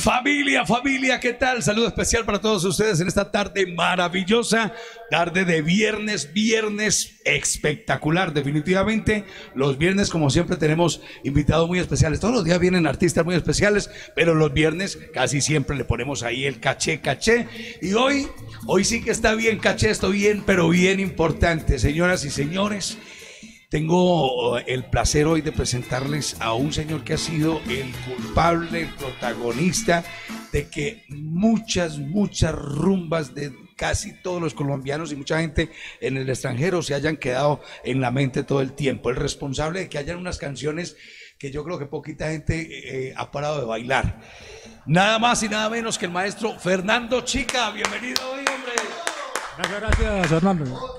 Familia, familia, ¿qué tal? Saludo especial para todos ustedes en esta tarde maravillosa, tarde de viernes, viernes espectacular, definitivamente. Los viernes, como siempre, tenemos invitados muy especiales. Todos los días vienen artistas muy especiales, pero los viernes casi siempre le ponemos ahí el caché. Y hoy sí que está bien caché, esto bien, pero bien importante, señoras y señores. Tengo el placer hoy de presentarles a un señor que ha sido el culpable, el protagonista de que muchas rumbas de casi todos los colombianos y mucha gente en el extranjero se hayan quedado en la mente todo el tiempo. El responsable de que hayan unas canciones que yo creo que poquita gente ha parado de bailar. Nada más y nada menos que el maestro Fernando Chica. Bienvenido hoy, hombre. Gracias, Hernando.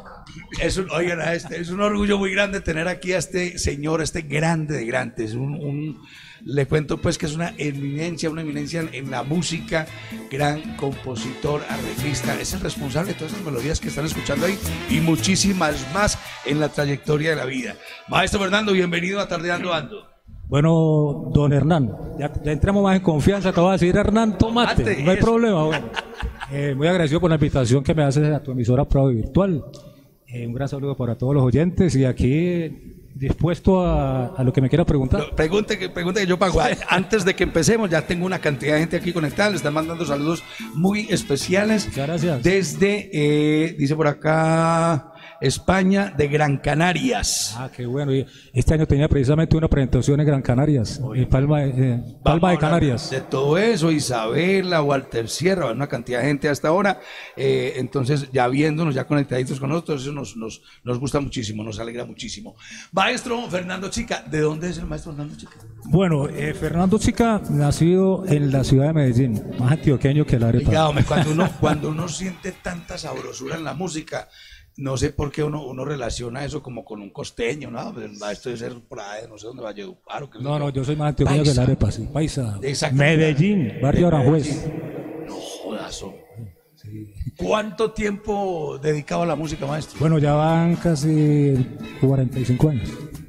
Es un orgullo muy grande tener aquí a este señor, este grande de grandes. Le cuento pues que es una eminencia en la música, gran compositor, arreglista, es el responsable de todas esas melodías que están escuchando ahí y muchísimas más en la trayectoria de la vida. Maestro Fernando, bienvenido a Tardeando Ando. Bueno, don Hernán, ya entramos más en confianza, acabo de decir Hernán, tomate, no hay problema. Bueno, muy agradecido por la invitación que me haces a tu emisora Prado Virtual. Un gran saludo para todos los oyentes y aquí dispuesto a lo que me quiera preguntar. Pregunte que yo pago. Antes de que empecemos, ya tengo una cantidad de gente aquí conectada, le están mandando saludos muy especiales. Muchas gracias. Desde, dice por acá, España, de Gran Canarias. Ah, qué bueno. Y este año tenía precisamente una presentación en Gran Canarias, en Palma de Canarias. De todo eso, Isabela, Walter Sierra, una cantidad de gente hasta ahora. Entonces, ya viéndonos, ya conectaditos con nosotros, eso nos gusta muchísimo, nos alegra muchísimo. Maestro Fernando Chica, ¿de dónde es el maestro Fernando Chica? Bueno, Fernando Chica, nacido en la ciudad de Medellín, más antioqueño que la arepa. Oiga, hombre, cuando uno siente tanta sabrosura en la música, no sé por qué uno relaciona eso como con un costeño, ¿no? El maestro de ser por ahí, no sé dónde va a llegar. No, yo soy más antioqueño que la arepa, sí. Paisa. Medellín, barrio Aranjuez. No jodas, sí. ¿Cuánto tiempo dedicado a la música, maestro? Bueno, ya van casi 45 años.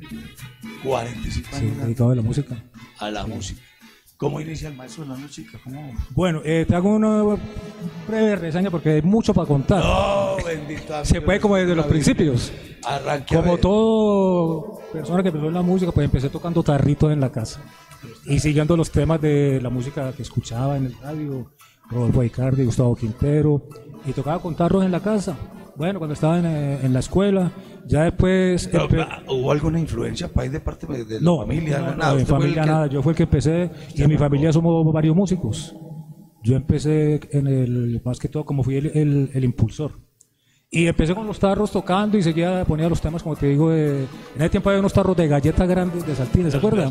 45 años. Sí, dedicado a la música. A la música. ¿Cómo inicia el maestro Fernando Chica? ¿Cómo? Bueno, te hago una breve reseña porque hay mucho para contar. No, bendito. Se puede como desde los principios. Arranque. Como todo persona que empezó en la música, pues empecé tocando tarritos en la casa. Y siguiendo los temas de la música que escuchaba en el radio, Rodolfo Icardi, Gustavo Quintero, y tocaba con tarros en la casa. Bueno, cuando estaba en la escuela, ya después... ¿Hubo alguna influencia país de parte de la familia? No, en familia nada, yo fue el que empecé, y en mi familia somos varios músicos. Yo empecé más que todo como fui el impulsor. Y empecé con los tarros tocando y ponía los temas, como te digo, en ese tiempo había unos tarros de galletas grandes de Saltines, ¿se acuerdan?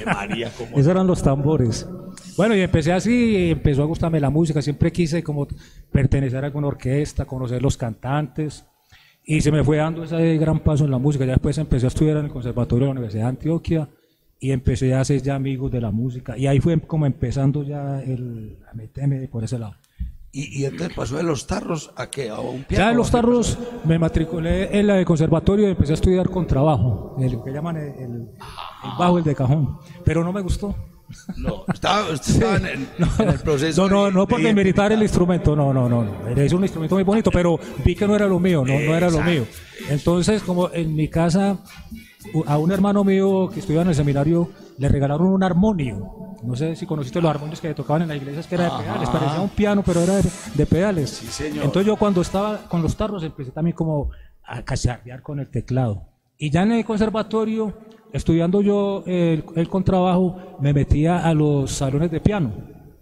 Esos eran los tambores. Bueno, y empecé así, y empezó a gustarme la música, siempre quise como pertenecer a alguna orquesta, conocer los cantantes, y se me fue dando ese gran paso en la música. Ya después empecé a estudiar en el Conservatorio de la Universidad de Antioquia, y empecé a hacer ya amigos de la música, y ahí fue como empezando ya a meterme por ese lado. ¿Y entonces pasó de los tarros a qué? ¿A un piano? Ya en los tarros me matriculé en el conservatorio y empecé a estudiar contrabajo, el que llaman el bajo, el de cajón, pero no me gustó. No, estaba en el proceso. No porque militar el instrumento, no. Es un instrumento muy bonito, pero vi que no era lo mío, no era lo mío. Entonces, como en mi casa, a un hermano mío que estudiaba en el seminario, le regalaron un armonio. No sé si conociste los armonios que tocaban en las iglesias, que era de pedales, parecía un piano, pero era de pedales. Sí, señor. Entonces yo cuando estaba con los tarros empecé también como a cacharrear con el teclado. Y ya en el conservatorio, estudiando yo el contrabajo, me metía a los salones de piano.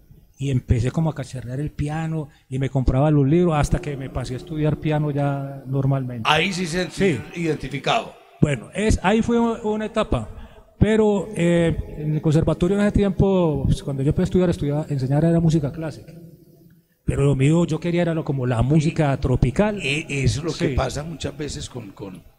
Y empecé como a cacharrear el piano y me compraba los libros hasta que me pasé a estudiar piano ya normalmente. Ahí sí se identificado. Bueno, ahí fue una etapa. Pero en el conservatorio en ese tiempo, pues, cuando yo empecé a enseñar era música clásica. Pero lo mío yo quería era como la música tropical. Eso es lo que pasa muchas veces con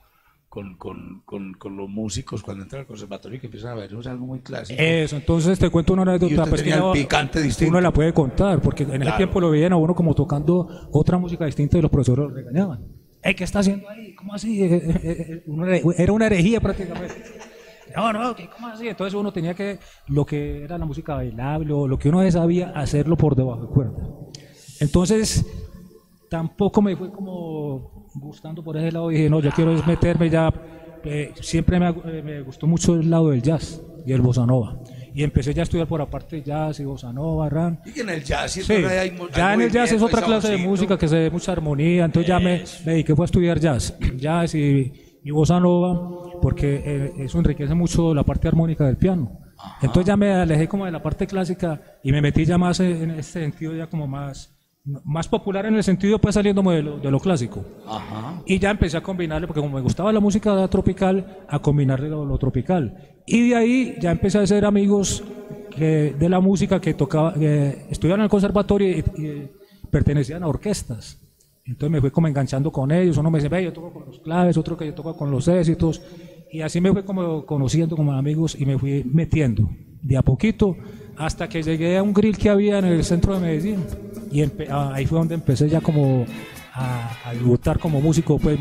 los músicos cuando entran al conservatorio y que empiezan a ver algo muy clásico. Eso, entonces te cuento una anécdota. Pues que el picante distinto. Uno la puede contar, porque en ese tiempo lo veían a uno como tocando otra música distinta y los profesores lo regañaban. ¿Qué está haciendo ahí? ¿Cómo así? Era una herejía prácticamente. No, ¿cómo así? Entonces uno tenía que, lo que era la música bailable, o lo que uno sabía, hacerlo por debajo de cuerda. Entonces, tampoco me fue como gustando por ese lado. Dije, no, yo quiero es meterme ya. Siempre me gustó mucho el lado del jazz y el bossa nova. Y empecé ya a estudiar por aparte de jazz y bossa nova, Y en el jazz, sí, ya en el jazz es otra clase de música que se ve mucha armonía. Entonces ya me dediqué a estudiar jazz y bossa nova, porque eso enriquece mucho la parte armónica del piano. Entonces ya me alejé como de la parte clásica y me metí ya más en este sentido, ya como más popular, en el sentido pues saliéndome de lo clásico. Y ya empecé a combinarle, porque como me gustaba la música tropical, a combinarle lo tropical. Y de ahí ya empecé a hacer amigos de la música que estudiaban en el conservatorio y pertenecían a orquestas. Entonces me fui como enganchando con ellos. Uno me dice, ve, yo toco con los claves, otro que yo toco con los éxitos. Y así me fui como conociendo como amigos y me fui metiendo de a poquito hasta que llegué a un grill que había en el centro de Medellín. Y ahí fue donde empecé ya como a debutar como músico, pues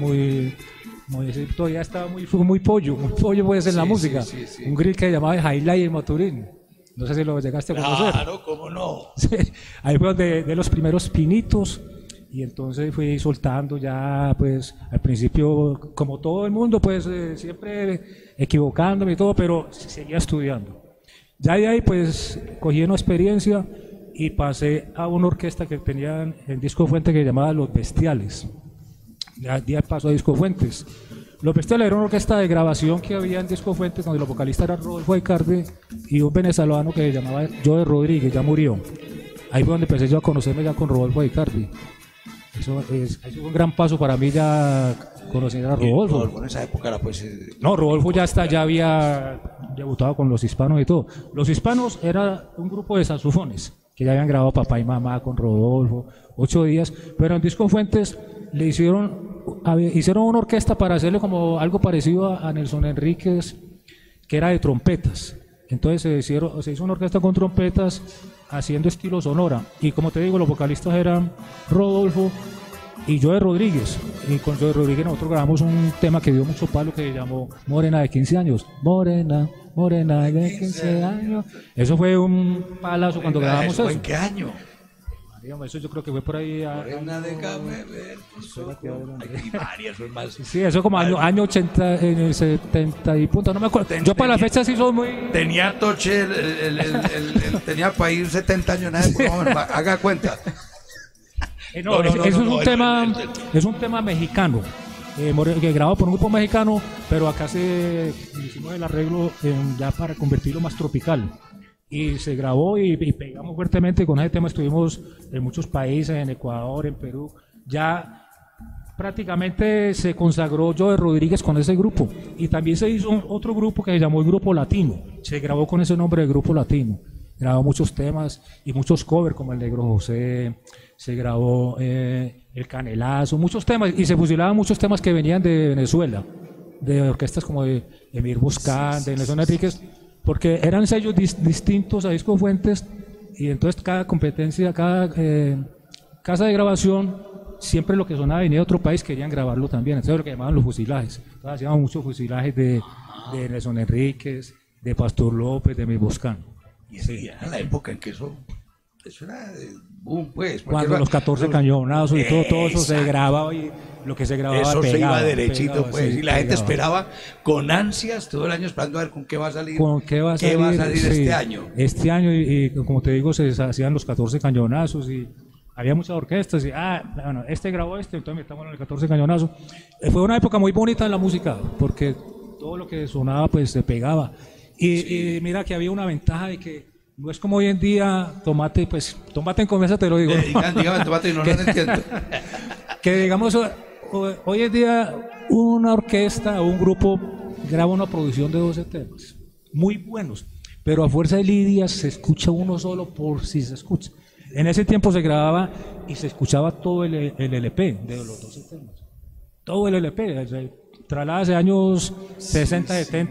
todavía estaba muy pollo pues en la música. Sí. Un grill que se llamaba Highlight en Maturín. No sé si lo llegaste a conocer. Claro, cómo no. Sí, ahí fue donde de los primeros pinitos. Y entonces fui soltando ya, pues, al principio, como todo el mundo, pues, siempre equivocándome y todo, pero seguía estudiando. Ya de ahí, pues, cogí una experiencia y pasé a una orquesta que tenían en Disco Fuentes que se llamaba Los Bestiales. Ya pasó a Disco Fuentes. Los Bestiales era una orquesta de grabación que había en Disco Fuentes, donde los vocalistas eran Rodolfo Aicardi y un venezolano que se llamaba Joe Rodríguez, ya murió. Ahí fue donde empecé yo a conocerme ya con Rodolfo Aicardi. Eso fue un gran paso para mí, ya conocer a Rodolfo. Rodolfo en esa época era pues... No, Rodolfo ya había debutado con Los Hispanos y todo. Los Hispanos era un grupo de saxofones que ya habían grabado Papá y Mamá con Rodolfo, 8 días, pero en Disco Fuentes le hicieron una orquesta para hacerle como algo parecido a Nelson Enríquez, que era de trompetas. Entonces se hizo una orquesta con trompetas haciendo estilo sonora. Y como te digo, los vocalistas eran Rodolfo y Joe Rodríguez. Y con Joe Rodríguez nosotros grabamos un tema que dio mucho palo que se llamó Morena de 15 años. Morena de 15 años. Eso fue un palazo cuando grabamos eso. ¿En qué año? Eso yo creo que fue por ahí. Morena, déjame ver tus ojos. Hay varias, son más. Sí, eso como año 80, en el 70 y punto, no me acuerdo. Yo para la fecha sí soy muy... Tenía Toche, tenía para ir 70 años, haga cuenta. Es un tema mexicano, que grabado por un grupo mexicano, pero acá hicimos el arreglo ya para convertirlo más tropical. Y se grabó y pegamos fuertemente con ese tema. Estuvimos en muchos países, en Ecuador, en Perú. Ya prácticamente se consagró Joe Rodríguez con ese grupo. Y también se hizo otro grupo que se llamó el Grupo Latino. Se grabó con ese nombre de Grupo Latino. Grabó muchos temas y muchos covers como el Negro José. Se grabó El Canelazo, muchos temas. Y se fusilaban muchos temas que venían de Venezuela, de orquestas como de Emir Buscán, de Nelson Enríquez, porque eran sellos distintos a Disco Fuentes, y entonces cada competencia, cada casa de grabación, siempre lo que sonaba venía de otro país, querían grabarlo también. Entonces lo que llamaban los fusilajes. Entonces hacíamos muchos fusilajes de Nelson Enríquez, de Pastor López, de Emir Buscán. Y era la época en que eso era boom, pues. Cuando los 14 cañonazos y todo eso se grababa, y lo que se grababa eso pegaba, se iba derechito, pegaba, pues. sí, y la gente pegaba. esperaba con ansias todo el año esperando a ver con qué va a salir. ¿Con qué va a salir, sí, este año? Este año, y como te digo, se hacían los 14 cañonazos y había muchas orquestas. Y, bueno, este grabó entonces metamos en el 14 cañonazos. Fue una época muy bonita en la música, porque todo lo que sonaba, pues se pegaba. Y mira que había una ventaja de que no es como hoy en día, tomate en confianza, te lo digo. Dígame tomate, no entiendo. Que digamos, hoy en día una orquesta o un grupo graba una producción de 12 temas, muy buenos, pero a fuerza de lidias se escucha uno solo por si se escucha. En ese tiempo se grababa y se escuchaba todo el LP de los 12 temas. Todo el LP, trasladadas de años 60, 70,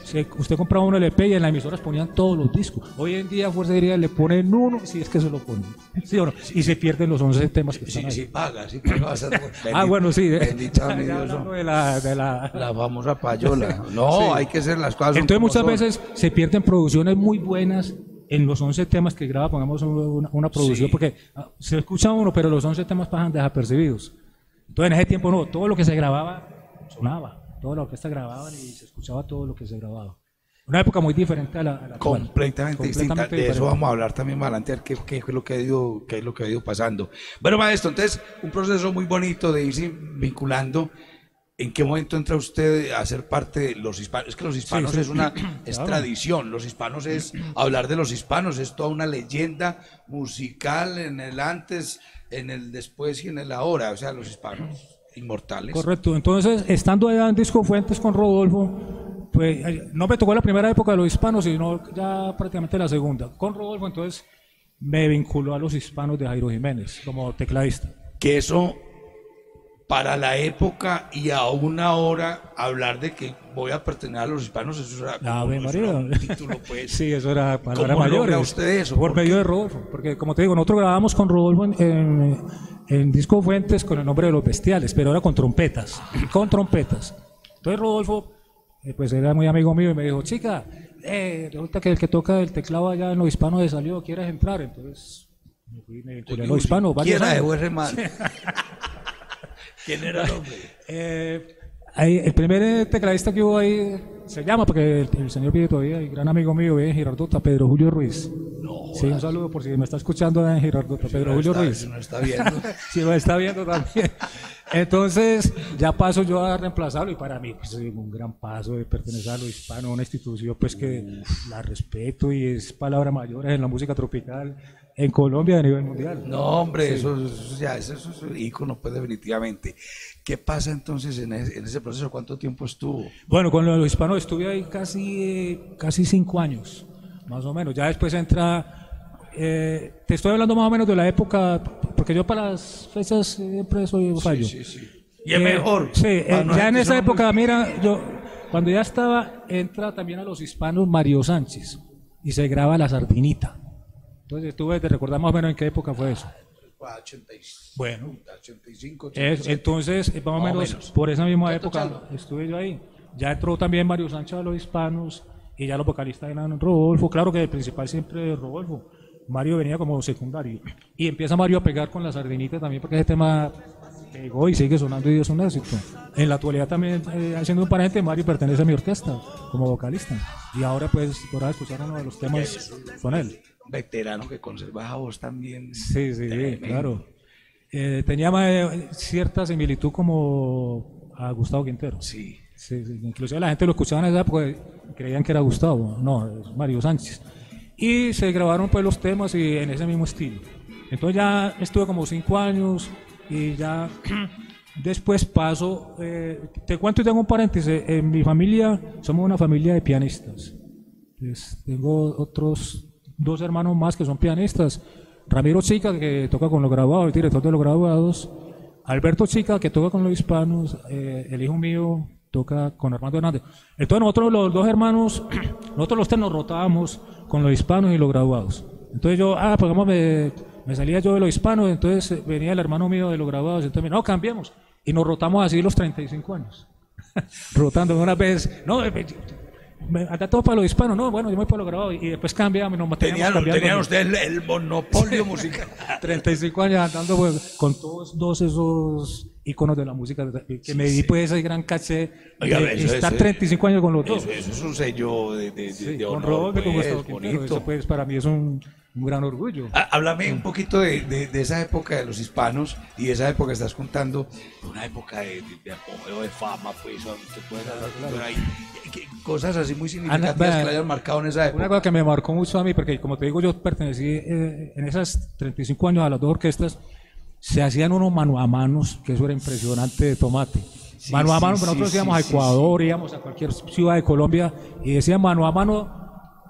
usted compraba un LP y en las emisoras ponían todos los discos. Hoy en día, fuerza diría, le ponen uno, si es que se lo ponen. ¿Sí o no? Y se pierden los 11 temas que están ahí. Sí paga. Bueno, sí. Bendita mi Dios. De la famosa payola. No, sí. Hay que hacer las cosas. Entonces muchas veces se pierden producciones muy buenas en los 11 temas que graba, pongamos una producción, porque se escucha uno, pero los 11 temas pasan desapercibidos. Entonces en ese tiempo no, todo lo que se grababa sonaba. Toda la orquesta grababan y se escuchaba todo lo que se grababa. Una época muy diferente a la actual. Completamente distinta. De diferente. Eso vamos a hablar también más adelante, qué es lo que ha ido pasando. Bueno, maestro, entonces, un proceso muy bonito de irse vinculando. ¿En qué momento entra usted a ser parte de los hispanos? Es que los hispanos es claro. Tradición, los hispanos es hablar de los hispanos, es toda una leyenda musical en el antes, en el después y en el ahora, o sea, los hispanos inmortales. Correcto, entonces estando allá en Disco Fuentes con Rodolfo, pues no me tocó la primera época de los hispanos, sino ya prácticamente la segunda. Con Rodolfo entonces me vinculó a los hispanos de Jairo Jiménez como tecladista. Que eso, para la época y aún ahora, hablar de que voy a pertenecer a los hispanos, eso era un título, pues. Sí, eso era palabras mayores. ¿Cómo logra usted eso? Por medio de Rodolfo, porque como te digo, nosotros grabamos con Rodolfo en Disco Fuentes con el nombre de Los Bestiales, pero era con trompetas, Entonces Rodolfo, pues era muy amigo mío y me dijo, chica, resulta que el que toca el teclado allá en Los Hispanos se salió, ¿quieres entrar? Entonces me vinculé a Los Hispanos. ¿Quién era ¿Quién era el hombre? El primer tecladista que hubo ahí se llama, porque el señor vive todavía, y gran amigo mío en Girardota, Pedro Julio Ruiz. No, sí, un saludo por si me está escuchando en Girardota, Pedro Julio Ruiz. Si no está viendo. Si lo está viendo también. Entonces, ya paso yo a reemplazarlo, y para mí pues, es un gran paso de pertenecer a Lo Hispano, una institución pues que la respeto y es palabra mayor en la música tropical en Colombia a nivel mundial. No, hombre, sí. eso es un ícono, pues definitivamente. ¿Qué pasa entonces en ese proceso? ¿Cuánto tiempo estuvo? Bueno, con Los Hispanos estuve ahí casi 5 años, más o menos. Ya después entra, te estoy hablando más o menos de la época, porque yo para las fechas siempre soy fallo. Sí. Y es mejor. Sí, ya en esa época, mira, yo cuando ya estaba, entra también a Los Hispanos Mario Sánchez y se graba La Sardinita. Entonces tú te recordás más o menos en qué época fue eso. 85, 87. Entonces, más o menos por esa misma época estuve yo ahí. Ya entró también Mario Sánchez a Los Hispanos y ya los vocalistas eran Rodolfo. Claro que el principal siempre es Rodolfo. Mario venía como secundario. Y empieza Mario a pegar con La Sardinita también, porque ese tema pegó y sigue sonando y es un éxito. En la actualidad también, haciendo un paréntesis, Mario pertenece a mi orquesta como vocalista. Y ahora pues podrás escuchar uno de los temas con él. Veterano que conserva esa voz también. Sí, claro. Tenía cierta similitud como a Gustavo Quintero. Sí. Inclusive la gente lo escuchaba en esa época, creían que era Gustavo, no, es Mario Sánchez. Y se grabaron pues los temas y en ese mismo estilo. Entonces ya estuve como 5 años y ya después paso, te cuento y tengo un paréntesis, en mi familia somos una familia de pianistas. Entonces, tengo otros 2 hermanos más que son pianistas. Ramiro Chica, que toca con los graduados, el director de los graduados. Alberto Chica, que toca con los hispanos. El hijo mío toca con Armando Hernández. Entonces nosotros los 2 hermanos, nosotros los 3 nos rotábamos con los hispanos y los graduados. Entonces yo, pues me salía yo de los hispanos, entonces venía el hermano mío de los graduados, entonces no, cambiamos. Y nos rotamos así los 35 años. Rotando una vez, no, acá todo para los hispanos, no, bueno, yo me voy para los grabados y después cambiamos. Tenían ustedes el monopolio musical. 35 años andando pues, con todos esos íconos de la música que me di pues ese gran caché. Oiga, de estar 35 años con los 2. Eso es un sello de honor. Con Rodolfo, con Gustavo Quintero, Quintero, eso pues para mí es un gran orgullo. Háblame un poquito de esa época de los hispanos y de esa época que estás contando, una época de apogeo de fama, pues, te puedes hablar por ahí. Cosas así muy significativas que le hayan marcado en esa época. Una cosa que me marcó mucho a mí, porque como te digo, yo pertenecí en esas 35 años a las 2 orquestas, se hacían unos mano a manos, que eso era impresionante de tomate. Mano a mano, nosotros íbamos a Ecuador, íbamos a cualquier ciudad de Colombia y decían mano a mano,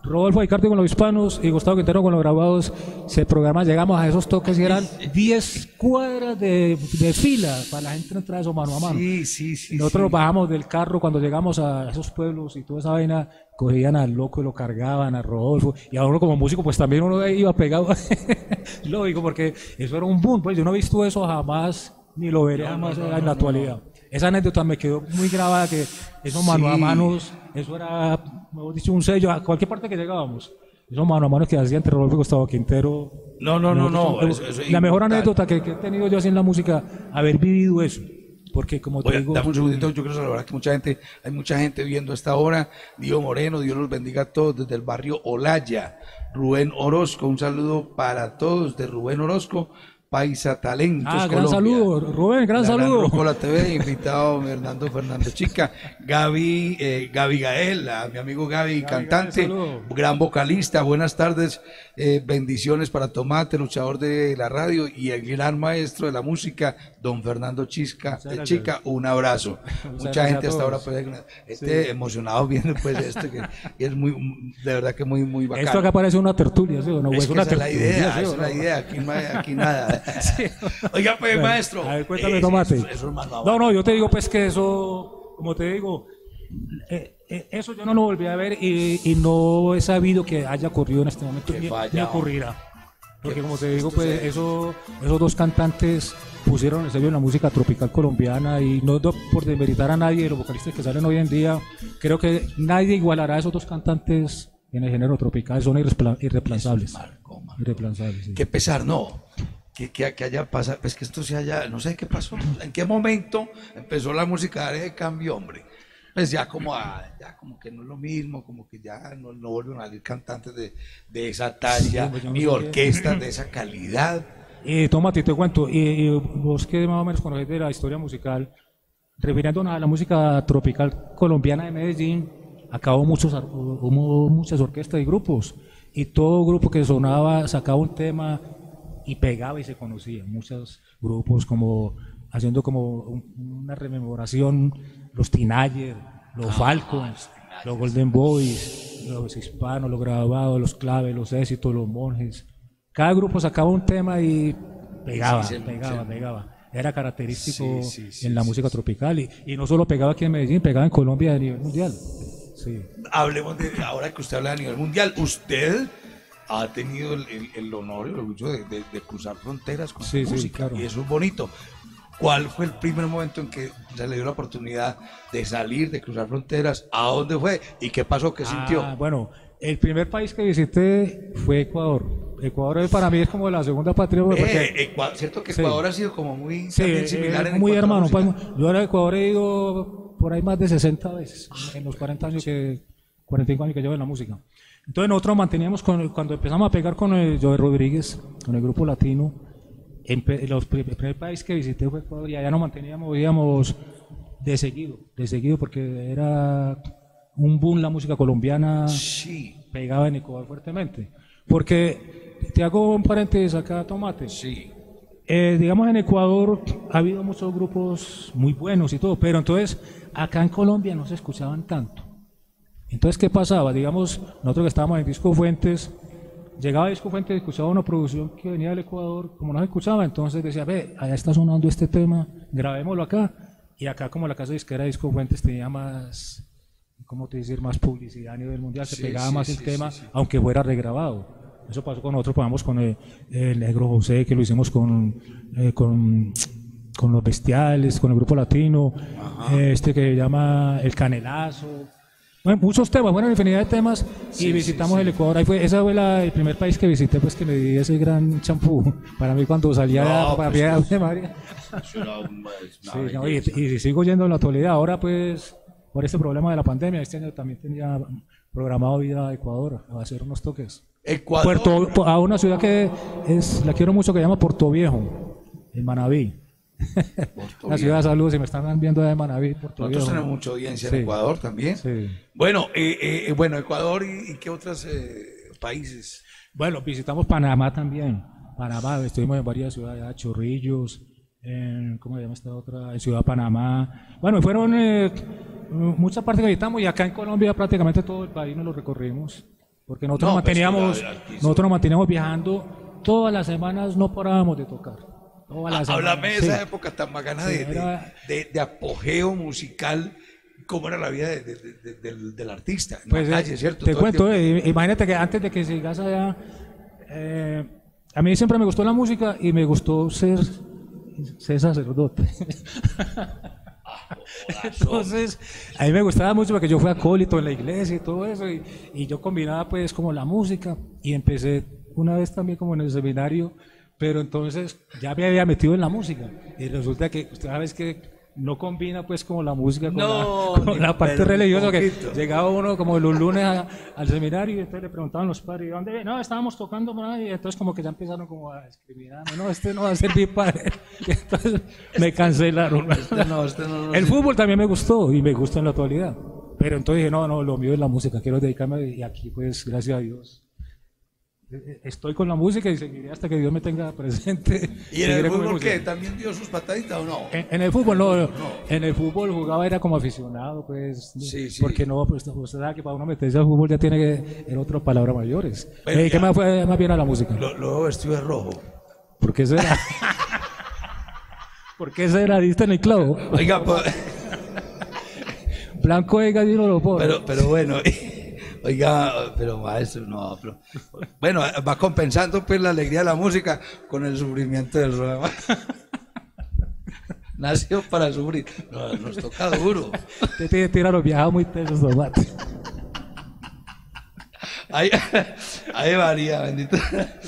Rodolfo Aicardi con los hispanos y Gustavo Quintero con los graduados, se programa, llegamos a esos toques y eran 10 cuadras de fila para la gente entrar eso mano a mano. Nosotros nos bajamos del carro cuando llegamos a esos pueblos y toda esa vaina, cogían al loco y lo cargaban, a Rodolfo, y a uno como músico pues también uno iba pegado, lógico, porque eso era un boom, pues yo no he visto eso jamás, ni lo veré jamás en la actualidad. Esa anécdota me quedó muy grabada, que esos mano a manos, eso era, mejor dicho, un sello, a cualquier parte que llegábamos. Esos mano a manos que hacían entre Rodolfo y Gustavo Quintero. No. La mejor anécdota que he tenido yo así en la música, haber vivido eso. Porque como te digo... Dame un segundito, yo quiero saludar que hay mucha gente viendo a esta hora. Dio Moreno, Dios los bendiga a todos desde el barrio Olaya. Rubén Orozco, un saludo para todos de Rubén Orozco. Paisa Talentos, gran Colombia. Saludo, Rubén, gran saludo. Rocola TV, invitado Hernando Fernando Chica, Gaby Gael, mi amigo Gaby, cantante, gran vocalista, buenas tardes, bendiciones para Tomate, luchador de la radio, y el gran maestro de la música, don Fernando Chica, un abrazo. Mucha gente hasta ahora pues, emocionado viendo pues esto, que es muy, de verdad que muy bacano. Esto acá parece una tertulia, ¿sí? No, es una tertulia, esa es la idea, aquí nada. Sí. Oiga, pues, bueno, maestro. A ver, cuéntame, Tomate. No, yo te digo, pues, que eso, como te digo, eso yo no lo volví a ver y no he sabido que haya ocurrido en este momento, ni ocurrirá. Porque, como te digo, pues, esos dos cantantes pusieron el sello en la música tropical colombiana, y no por demeritar a nadie de los vocalistas que salen hoy en día, creo que nadie igualará a esos dos cantantes en el género tropical, son irreemplazables. Irreemplazables, sí. Qué pesar, ¿no? Que haya pasado, pues que esto se haya, no sé qué pasó, en qué momento empezó la música a dar ese cambio, hombre. Pues ya como que no es lo mismo, como que ya no vuelven a salir cantantes de esa talla, ni orquestas de esa calidad. Tómate, te cuento, y vos que más o menos conocés de la historia musical, refiriéndonos a la música tropical colombiana de Medellín, acá hubo muchas orquestas y grupos, y todo grupo que sonaba sacaba un tema y pegaba y se conocía. Muchos grupos como haciendo como una rememoración, los Teenagers, los Falcons, los Golden Boys, los Hispanos, los Graduados, los Claves, los Éxitos, los Monjes. Cada grupo sacaba un tema y pegaba. Era característico en la música tropical, y no solo pegaba aquí en Medellín, pegaba en Colombia a nivel mundial. Sí. Hablemos de, ahora que usted habla a nivel mundial, usted ha tenido el honor y el orgullo de cruzar fronteras con su música, claro. Y eso es bonito. ¿Cuál fue el primer momento en que se le dio la oportunidad de salir, de cruzar fronteras? ¿A dónde fue? ¿Y qué pasó? ¿Qué sintió? Bueno, el primer país que visité fue Ecuador. Ecuador para mí es como la segunda patria. Cierto que Ecuador ha sido como muy similar en muy hermano. Yo a Ecuador he ido por ahí más de 60 veces en los 45 años que llevo en la música. Entonces nosotros manteníamos, cuando empezamos a pegar con el Joe Rodríguez, con el grupo latino, el primer país que visité fue Ecuador, y allá nos manteníamos, digamos, de seguido, porque era un boom la música colombiana, pegaba en Ecuador fuertemente. Porque, te hago un paréntesis acá, Tomate. Digamos, en Ecuador ha habido muchos grupos muy buenos y todo, pero entonces acá en Colombia no se escuchaban tanto. Entonces, ¿qué pasaba? Digamos, nosotros que estábamos en Disco Fuentes, llegaba a Disco Fuentes, escuchaba una producción que venía del Ecuador, como no se escuchaba, entonces decía, allá está sonando este tema, grabémoslo acá. Y acá, como la casa disquera de Disco Fuentes tenía más, ¿cómo te decir?, más publicidad a nivel mundial, se pegaba más el tema, aunque fuera regrabado. Eso pasó con nosotros, pagamos con el Negro José, que lo hicimos con los Bestiales, con el grupo latino, que se llama El Canelazo. Bueno, muchos temas, bueno, infinidad de temas, y visitamos el Ecuador. Ese fue el primer país que visité, pues, que me di ese gran champú. Para mí, cuando salía de María. Y sigo yendo en la actualidad. Ahora, pues, por este problema de la pandemia, este año también tenía programado ir a Ecuador a hacer unos toques. A una ciudad que la quiero mucho, que se llama Puerto Viejo, en Manabí. La ciudad de salud, si me están viendo de Manabí. Nosotros tenemos mucha audiencia en Ecuador también. Bueno, Ecuador y qué otros países. Bueno, visitamos Panamá también. Panamá, estuvimos en varias ciudades, Chorrillos, ¿cómo se llama esta otra? En Ciudad Panamá. Bueno, fueron muchas partes que visitamos, y acá en Colombia prácticamente todo el país nos lo recorrimos. porque nosotros No, nos pues, manteníamos, claro, altísimo. nosotros nos manteníamos viajando todas las semanas, no parábamos de tocar. Todas las Háblame de semanas, esa época tan bacana Sí, de, era- de apogeo musical, cómo era la vida del artista en Pues la calle, ¿cierto? te Todo el cuento, tiempo. imagínate que antes de que sigas allá, a mí siempre me gustó la música y me gustó ser sacerdote. Entonces, a mí me gustaba mucho porque yo fui acólito en la iglesia y todo eso, y yo combinaba pues como la música, y empecé una vez también como en el seminario, pero entonces ya me había metido en la música, y resulta que usted sabe que no combina pues como la música con, No, con ni la parte pero ni religiosa, que poquito. llegaba uno como los lunes al seminario y entonces le preguntaban los padres, ¿y dónde ven? No, estábamos tocando por ahí, y entonces como que ya empezaron como a discriminarme, no, este no va a servir para él. Y entonces me cancelaron. No, El fútbol también me gustó y me gusta en la actualidad, pero entonces dije, no, lo mío es la música, quiero dedicarme, y aquí pues gracias a Dios estoy con la música y seguiré hasta que Dios me tenga presente. ¿Y en el Seguiré con mi fútbol qué? música. ¿También dio sus pataditas o no? En el fútbol no, en el fútbol jugaba era como aficionado, pues, Sí, sí. porque no, pues usted sabe que para uno meterse al fútbol ya tiene que en otra palabra mayores. Bueno, ¿Qué ya. más fue más bien a la música? Lo vestido de rojo. ¿Por qué será? ¿Por qué será? ¿Diste en el clavo? Oiga, Blanco de gallino lo pobre. pero bueno, oiga, pero maestro, no, pero bueno, va compensando pues la alegría de la música con el sufrimiento del rojo. Nació para sufrir. No, nos toca duro. Te tira los viajados muy tesos, tomate. Ahí varía, bendito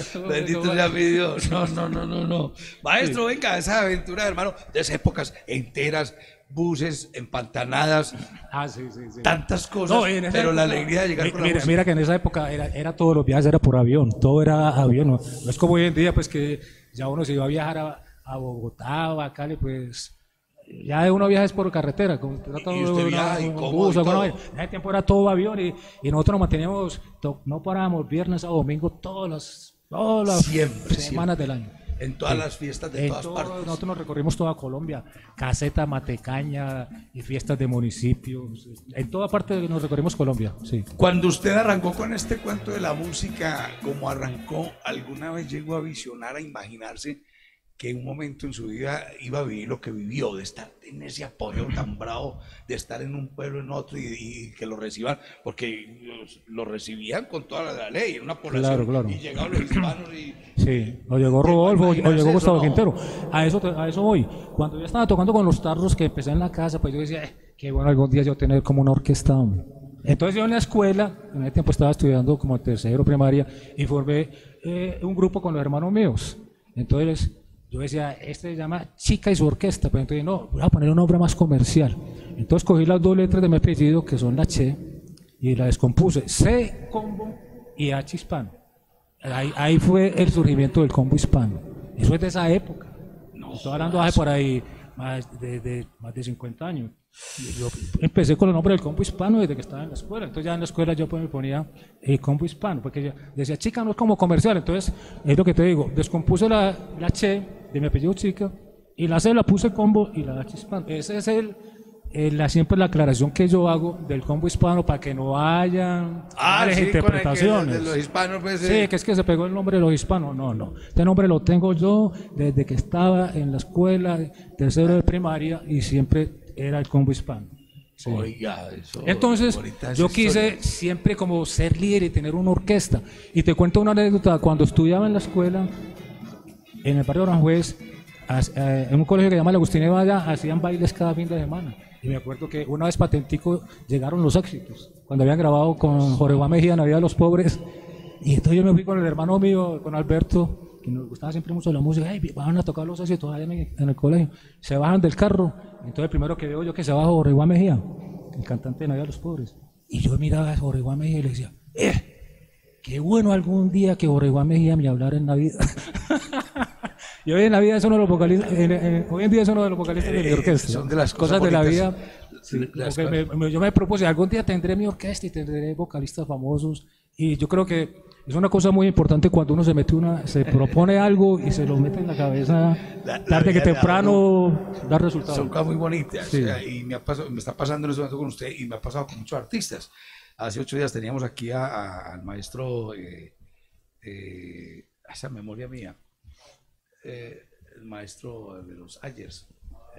sea mi Dios. No. Maestro, venga, esa aventura, hermano, de esas épocas enteras, buses, empantanadas, Ah, sí. tantas cosas, No, en esa pero la época- alegría de llegar con la mira, música. mira que en esa época era todos los viajes era por avión, todo era avión, no es como hoy en día pues que ya uno se iba a viajar a Bogotá o a Cali, pues ya de uno viaja es por carretera, como trata Y usted viaja y un cómodo bus, y alguna todo. vaina. En ese tiempo era todo avión y nosotros nos manteníamos, no parábamos viernes a domingo todas las Siempre, semanas del año. En todas las fiestas de En todas partes. nosotros nos recorrimos toda Colombia, caseta, Matecaña y fiestas de municipios. En toda parte nos recorrimos Colombia, sí. Cuando usted arrancó con este cuento de la música, como arrancó, ¿alguna vez llegó a visionar, a imaginarse que en un momento en su vida iba a vivir lo que vivió, de estar en ese apogeo tan bravo, de estar en un pueblo, en otro, y que lo reciban, porque lo recibían con toda la ley, en una población, Claro. y llegaban los hispanos y... Sí, o llegó Rodolfo, o imaginarse llegó eso, Gustavo no. Quintero. A eso voy. Cuando yo estaba tocando con los tarros que empecé en la casa, pues yo decía, qué bueno algún día yo tener como una orquesta, hombre". Entonces yo en la escuela, en ese tiempo estaba estudiando como tercero primaria, y formé un grupo con los hermanos míos. Entonces yo decía, este se llama Chica y su orquesta, pero entonces no, voy a poner un nombre más comercial. Entonces cogí las dos letras de mi apellido, que son la Che, y la descompuse, C combo y H hispano. Ahí fue el surgimiento del combo hispano. Eso es de esa época. Estoy hablando hace por ahí más de 50 años. Yo empecé con el nombre del combo hispano desde que estaba en la escuela. Entonces ya en la escuela yo pues me ponía el combo hispano, porque yo decía Chica no es como comercial. Entonces es lo que te digo, descompuse la Che de mi apellido Chica y la C la puse combo y la H hispano. Ese es siempre la aclaración que yo hago del combo hispano para que no haya malas sí, interpretaciones. de los hispanos, pues... Sí, que es que se pegó el nombre de los hispanos. No. Este nombre lo tengo yo desde que estaba en la escuela, tercero de primaria, y siempre era el combo hispano. Sí. Oiga, eso... Entonces, bonita esa yo quise historia. siempre como ser líder y tener una orquesta. Y te cuento una anécdota. Cuando estudiaba en la escuela, en el barrio de Aranjuez, en un colegio que se llama La Agustina de Valla, hacían bailes cada fin de semana. Y me acuerdo que una vez patentico llegaron los éxitos, cuando habían grabado con Jorge Juan Mejía, Navidad de los Pobres. Y entonces yo me fui con el hermano mío, con Alberto, que nos gustaba siempre mucho la música. Hey, van a tocar los éxitos allá en el colegio. Se bajan del carro. Entonces el primero que veo yo que se baja Jorge Juan Mejía, el cantante de Navidad de los Pobres. Y yo miraba a Jorge Juan Mejía y le decía, qué bueno algún día que Jorge Juan Mejía me hablara en Navidad. Y hoy en la vida es uno de los vocalistas, hoy en día es uno de los vocalistas de mi orquesta. Son de las cosas cosas de la bonitas. vida. Sí, Las porque yo me propuse, algún día tendré mi orquesta y tendré vocalistas famosos. Y yo creo que es una cosa muy importante cuando uno se propone algo y se lo mete en la cabeza, tarde que vida de temprano da resultados. Son cosas muy bonitas. Sí. O sea, y me está pasando en este momento con usted y me ha pasado con muchos artistas. Hace 8 días teníamos aquí al maestro, esa memoria mía, el maestro de los Ayers,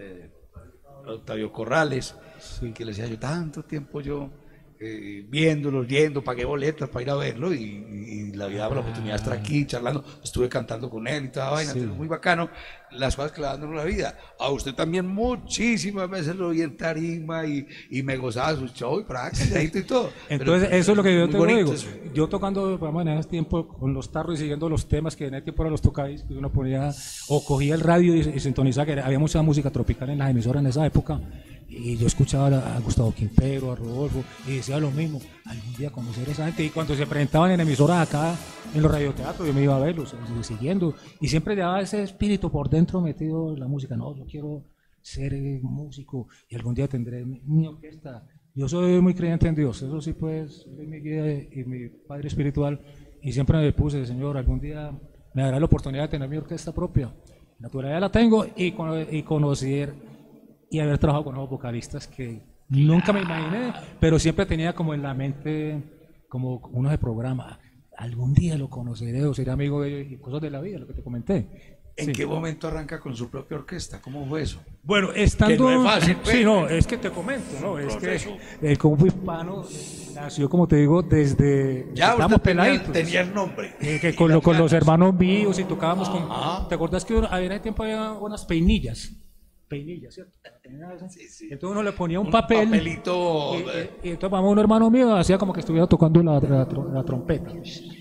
Octavio Corrales, sí, que le decía yo, tanto tiempo yo viéndolo, yendo, pagué boletas para ir a verlo y le había dado la oportunidad de estar aquí charlando, estuve cantando con él y toda vaina, sí. Muy bacano las cosas que le dan en la vida. A usted también muchísimas veces lo vi en tarima y me gozaba su show y para acá, y todo. Entonces eso es lo que yo te digo, yo tocando, vamos, en ese tiempo con los tarros y siguiendo los temas que en el tiempo eran los tocadis, que uno ponía o cogía el radio y sintonizaba, que había mucha música tropical en las emisoras en esa época. Y yo escuchaba a Gustavo Quintero, a Rodolfo, y decía lo mismo, algún día conocer a esa gente. Y cuando se presentaban en emisoras acá, en los radioteatros, yo me iba a verlos, siguiendo. Y siempre llevaba ese espíritu por dentro metido en la música. No, yo quiero ser músico y algún día tendré mi orquesta. Yo soy muy creyente en Dios, eso sí, pues, es mi guía y mi padre espiritual. Y siempre me puse, Señor, algún día me dará la oportunidad de tener mi orquesta propia. Naturalmente la tengo y conocer y haber trabajado con nuevos vocalistas que nunca me imaginé, pero siempre tenía como en la mente como uno de programa, algún día lo conoceré o seré amigo de ellos y cosas de la vida, lo que te comenté. ¿En qué momento arranca con su propia orquesta? ¿Cómo fue eso? Bueno, estando... Que no es fácil, pues. Sí, no, es que te comento, ¿no? Es que el Combo Hispano nació, como te digo, desde... Ya usted tenía el nombre. Que con los hermanos míos y tocábamos con... ¿Te acordás que en ese tiempo había unas peinillas, ¿cierto? Sí. Entonces uno le ponía un papelito y entonces vamos, un hermano mío hacía como que estuviera tocando la trompeta.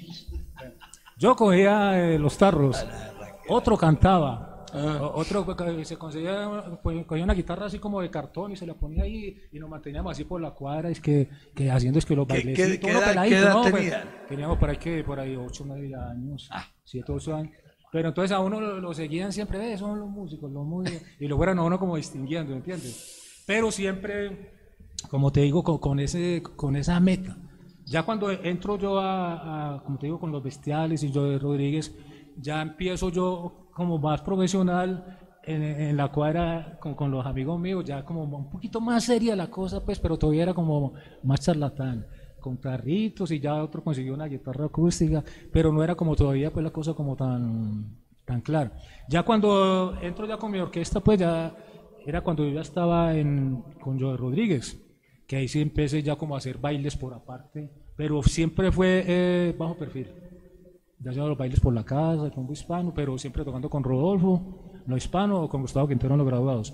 Yo cogía los tarros, otro cantaba, otro se cogía una guitarra así como de cartón y se la ponía ahí y nos manteníamos así por la cuadra, que haciendo los bailecitos. ¿Qué edad tenían? Teníamos por ahí 8 o 9 años, 7 o 8 años. Pero entonces a uno lo seguían siempre, son los músicos, y luego eran a uno como distinguiendo, ¿entiendes? Pero siempre, como te digo, con esa meta. Ya cuando entro yo como te digo, con los Bestiales y Joe Rodríguez, ya empiezo yo como más profesional en la cuadra con los amigos míos, ya como un poquito más seria la cosa, pues, pero todavía era como más charlatán, con tarritos, y ya otro consiguió una guitarra acústica, pero no era como todavía pues la cosa como tan clara. Ya cuando entro ya con mi orquesta, pues ya era cuando yo ya estaba con Joe Rodríguez, que ahí sí empecé ya como a hacer bailes por aparte, pero siempre fue bajo perfil. Ya hacía los bailes por la casa, con Hispano, pero siempre tocando con Rodolfo, lo hispano, o con Gustavo Quintero en los graduados.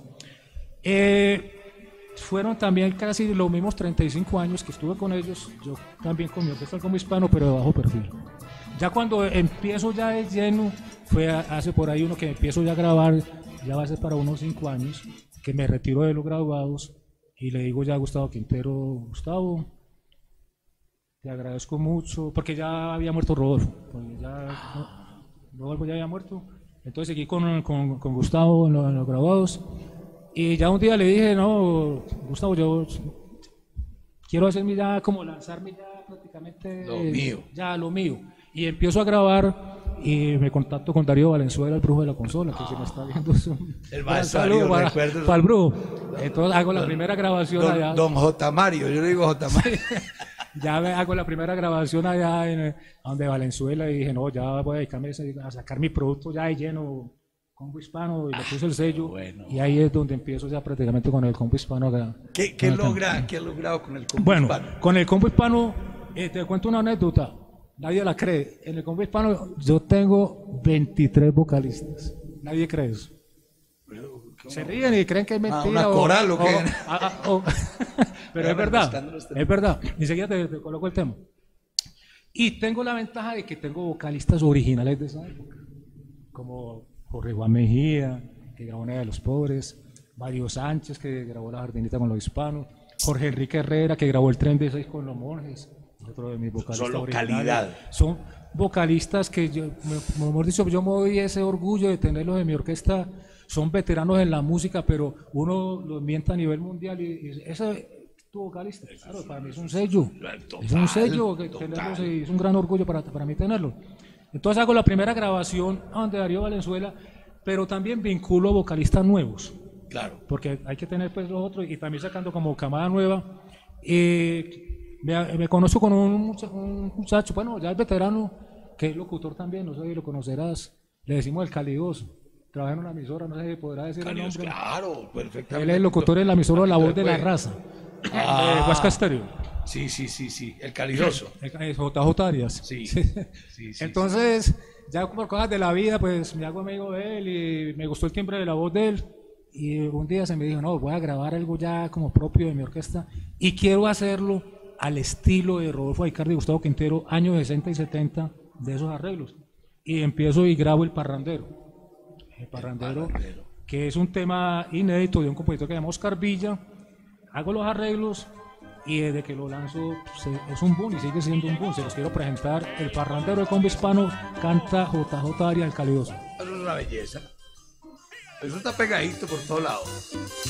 Fueron también casi los mismos 35 años que estuve con ellos, yo también con mi orquesta como hispano, pero de bajo perfil. Ya cuando empiezo ya de lleno, fue hace por ahí uno que empiezo ya a grabar, ya va a ser para unos 5 años, que me retiro de los graduados y le digo ya a Gustavo Quintero, Gustavo, te agradezco mucho, porque ya había muerto Rodolfo, Rodolfo ya había muerto, entonces seguí con Gustavo en los graduados. Y ya un día le dije, no, Gustavo, yo quiero hacerme ya, como lanzarme ya prácticamente lo mío. Y empiezo a grabar y me contacto con Darío Valenzuela, el brujo de la consola, que se me está viendo el maestro para el brujo. Entonces hago la primera grabación allá. Don J. Mario, yo le digo J. Mario. Ya hago la primera grabación allá donde Valenzuela y dije, no, ya voy a dedicarme a sacar mi producto ya de lleno. Combo Hispano, y le puse el sello, bueno. Y ahí es donde empiezo ya prácticamente con el Combo Hispano. ¿Qué ha logrado con el Combo Hispano? Bueno, con el Combo Hispano, te cuento una anécdota, nadie la cree. En el Combo Hispano yo tengo 23 vocalistas, nadie cree eso. Se ríen y creen que es mentira. Una coral o qué. Pero es verdad, enseguida te coloco el tema. Y tengo la ventaja de que tengo vocalistas originales de esa época, como Jorge Juan Mejía, que grabó Una de los Pobres, Mario Sánchez, que grabó La Jardinita con los Hispanos, Jorge Enrique Herrera, que grabó El Tren de 6 con los Monjes, otro de mis vocalistas. Solo calidad. Son vocalistas que mejor dicho, yo me doy ese orgullo de tenerlos en mi orquesta. Son veteranos en la música, pero uno los mienta a nivel mundial y ese tu vocalista, claro, para mí es un sello. Es un sello que tenerlos, y es un gran orgullo para mí tenerlo. Entonces hago la primera grabación donde Darío Valenzuela, pero también vinculo vocalistas nuevos. Claro. Porque hay que tener pues los otros y también sacando como camada nueva. Me conozco con un muchacho, bueno, ya es veterano, que es locutor también, no sé si lo conocerás, le decimos el Calidoso. Trabaja en una emisora, no sé si podrá decir el nombre. Claro, perfectamente. Él es el locutor de la emisora La Voz de la Raza, de Huasca Estéreo. Sí, el calidoso. JJ Arias. Sí. Entonces, ya por cosas de la vida, pues me hago amigo de él y me gustó el timbre de la voz de él. Y un día se me dijo, no, voy a grabar algo ya como propio de mi orquesta y quiero hacerlo al estilo de Rodolfo Aicardi y Gustavo Quintero, años 60 y 70, de esos arreglos. Y empiezo y grabo El Parrandero, que es un tema inédito de un compositor que se llama Oscar Villa. Hago los arreglos y desde que lo lanzo es un boom y sigue siendo un boom. Se los quiero presentar. El Parrandero de Combo Hispano canta JJ Arias, el Calidoso. Eso es una belleza. Eso está pegadito por todos lados.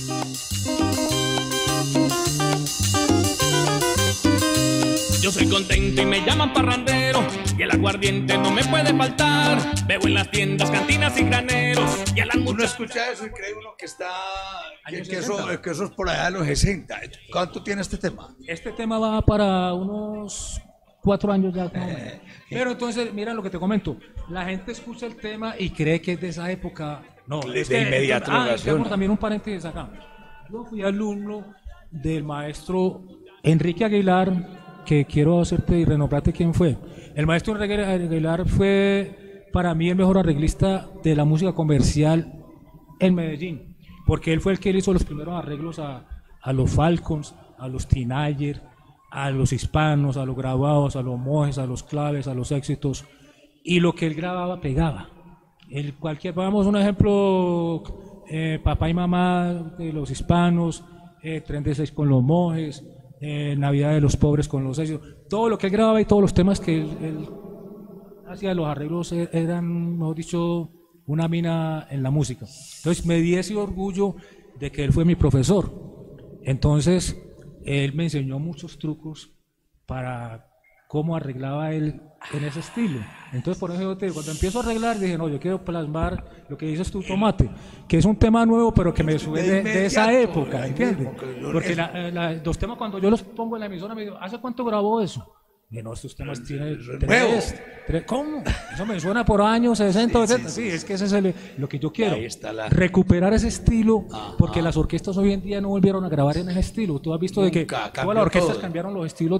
Yo soy contento y me llaman parrandero, y el aguardiente no me puede faltar. Bebo en las tiendas, cantinas y graneros, y a las uno escucha eso y cree uno que está que eso es por allá de los 60. ¿Cuánto tiene este tema? Este tema va para unos 4 años ya. Pero entonces, mira lo que te comento. La gente escucha el tema y cree que es de esa época. No, es de inmediato. También un paréntesis acá. Yo fui alumno del maestro Enrique Aguilar, que quiero hacerte y renombrarte quién fue. El maestro Enrique Aguilar fue para mí el mejor arreglista de la música comercial en Medellín, porque él fue el que hizo los primeros arreglos a los Falcons, a los Teenager, a los Hispanos, a los Grabados, a los Mojes, a los Claves, a los Éxitos, y lo que él grababa pegaba. Vamos un ejemplo, Papá y Mamá de los Hispanos, Tren de 6 con los Mojes, Navidad de los Pobres con los Éxitos, todo lo que él grababa y todos los temas que él hacía, los arreglos eran, mejor dicho, una mina en la música. Entonces me di ese orgullo de que él fue mi profesor. Entonces él me enseñó muchos trucos para cómo arreglaba él en ese estilo. Entonces por eso cuando empiezo a arreglar dije, no, yo quiero plasmar lo que dices tú, Tomate, que es un tema nuevo pero que me sube de esa época, ¿entiendes? Porque los temas cuando yo los pongo en la emisora me digo, ¿hace cuánto grabó eso? Y no, estos temas tienen tres. ¿Cómo? Eso me suena por años 60, 70. Sí, es que ese es lo que yo quiero. Recuperar ese estilo, porque las orquestas hoy en día no volvieron a grabar en ese estilo. Tú has visto de que todas las orquestas cambiaron los estilos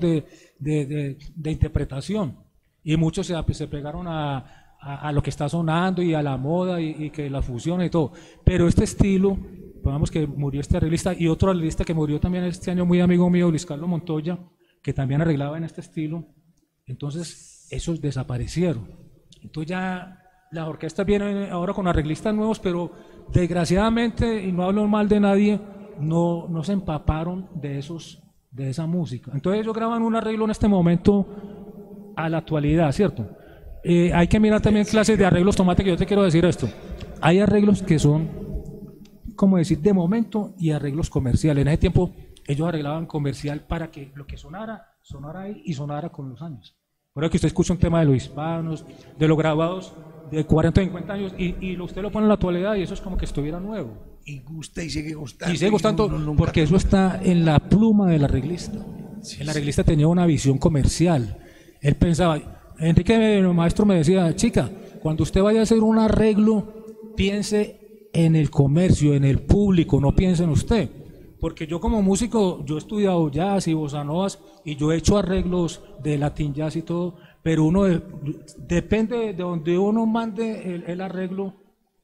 de interpretación. Y muchos se pegaron a lo que está sonando y a la moda y que la fusión y todo. Pero este estilo, digamos que murió este arreglista y otro arreglista que murió también este año, muy amigo mío, Luis Carlos Montoya, que también arreglaba en este estilo. Entonces esos desaparecieron. Entonces ya las orquestas vienen ahora con arreglistas nuevos, pero desgraciadamente, y no hablo mal de nadie, no se empaparon de esa música. Entonces ellos graban un arreglo en este momento a la actualidad, ¿cierto? Hay que mirar también clases de arreglos, Tomate, que yo te quiero decir esto. Hay arreglos que son, como decir, de momento, y arreglos comerciales. En ese tiempo ellos arreglaban comercial para que lo que sonara ahí y sonara con los años. Por eso que usted escucha un tema de los Hispanos, de los Grabados de 40 o 50 años y usted lo pone en la actualidad y eso es como que estuviera nuevo. Y gusta y sigue gustando. Y sigue gustando porque eso está en la pluma del arreglista. El arreglista tenía una visión comercial. Él pensaba, Enrique, el maestro me decía, chica, cuando usted vaya a hacer un arreglo, piense en el comercio, en el público, no piense en usted. Porque yo como músico, yo he estudiado jazz y bossa novas y yo he hecho arreglos de latin jazz y todo, pero uno depende de donde uno mande el arreglo,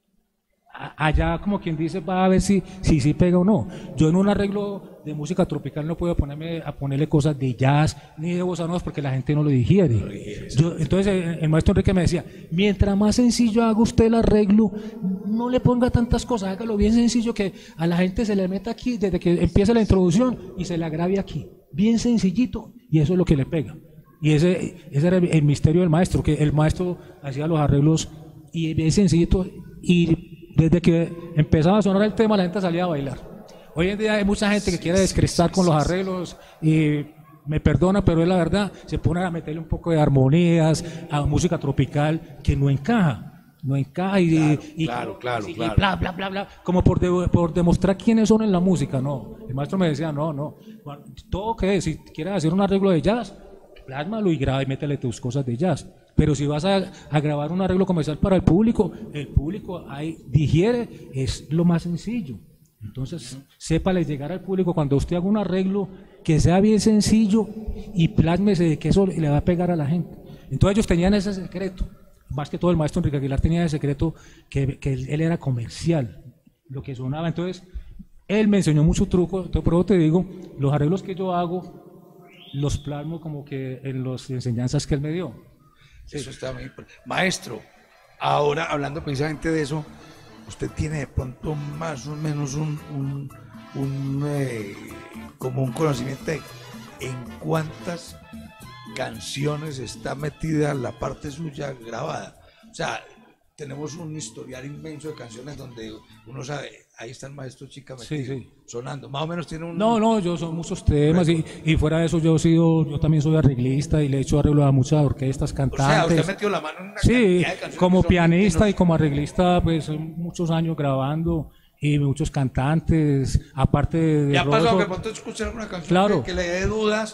allá como quien dice va a ver si pega o no. Yo en un arreglo de música tropical no puedo ponerle cosas de jazz ni de bossa novas porque la gente no lo digiere. Entonces el maestro Enrique me decía, mientras más sencillo haga usted el arreglo, no le ponga tantas cosas, hágalo bien sencillo que a la gente se le meta aquí desde que empieza la introducción y se le agrave aquí, bien sencillito, y eso es lo que le pega. Y ese era el misterio del maestro, que el maestro hacía los arreglos y bien sencillito, y desde que empezaba a sonar el tema la gente salía a bailar. Hoy en día hay mucha gente que quiere descrestar con los arreglos y me perdona, pero es la verdad, se pone a meterle un poco de armonías a música tropical que no encaja. no encaja Claro. bla, bla, bla, bla, como por demostrar quiénes son en la música. No, el maestro me decía, no, todo que si quieres hacer un arreglo de jazz, plásmalo y graba y métele tus cosas de jazz. Pero si vas a grabar un arreglo comercial para el público ahí digiere, es lo más sencillo. Entonces, sépale llegar al público cuando usted haga un arreglo que sea bien sencillo y plásmese de que eso le va a pegar a la gente. Entonces ellos tenían ese secreto, más que todo el maestro Enrique Aguilar tenía ese secreto que él era comercial, lo que sonaba. Entonces, él me enseñó mucho truco. Entonces, por eso te digo, los arreglos que yo hago, los plasmo como que en las enseñanzas que él me dio. Eso está muy importante. Maestro, ahora hablando precisamente de eso, usted tiene de pronto más o menos como un conocimiento de en cuántas canciones está metida la parte suya grabada. O sea, tenemos un historial inmenso de canciones donde uno sabe, ahí está el maestro Chica metido, sonando. Más o menos tiene un... No, yo son muchos temas y fuera de eso yo también soy arreglista y le he hecho arreglo a muchas orquestas, cantantes. O sea, usted ha metido la mano en una cantidad de canciones como pianista y como arreglista, pues muchos años grabando y muchos cantantes, aparte de... ¿Ya ha pasado que pronto escuchar alguna canción que le dé dudas?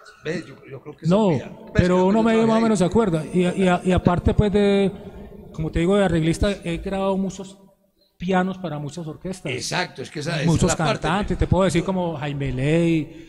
Yo creo que no, pero uno medio más o menos se acuerda. Y aparte pues de, como te digo, de arreglista he grabado muchos pianos para muchas orquestas. Exacto, es que muchos es la cantantes, parte. te puedo decir como Jaime Ley,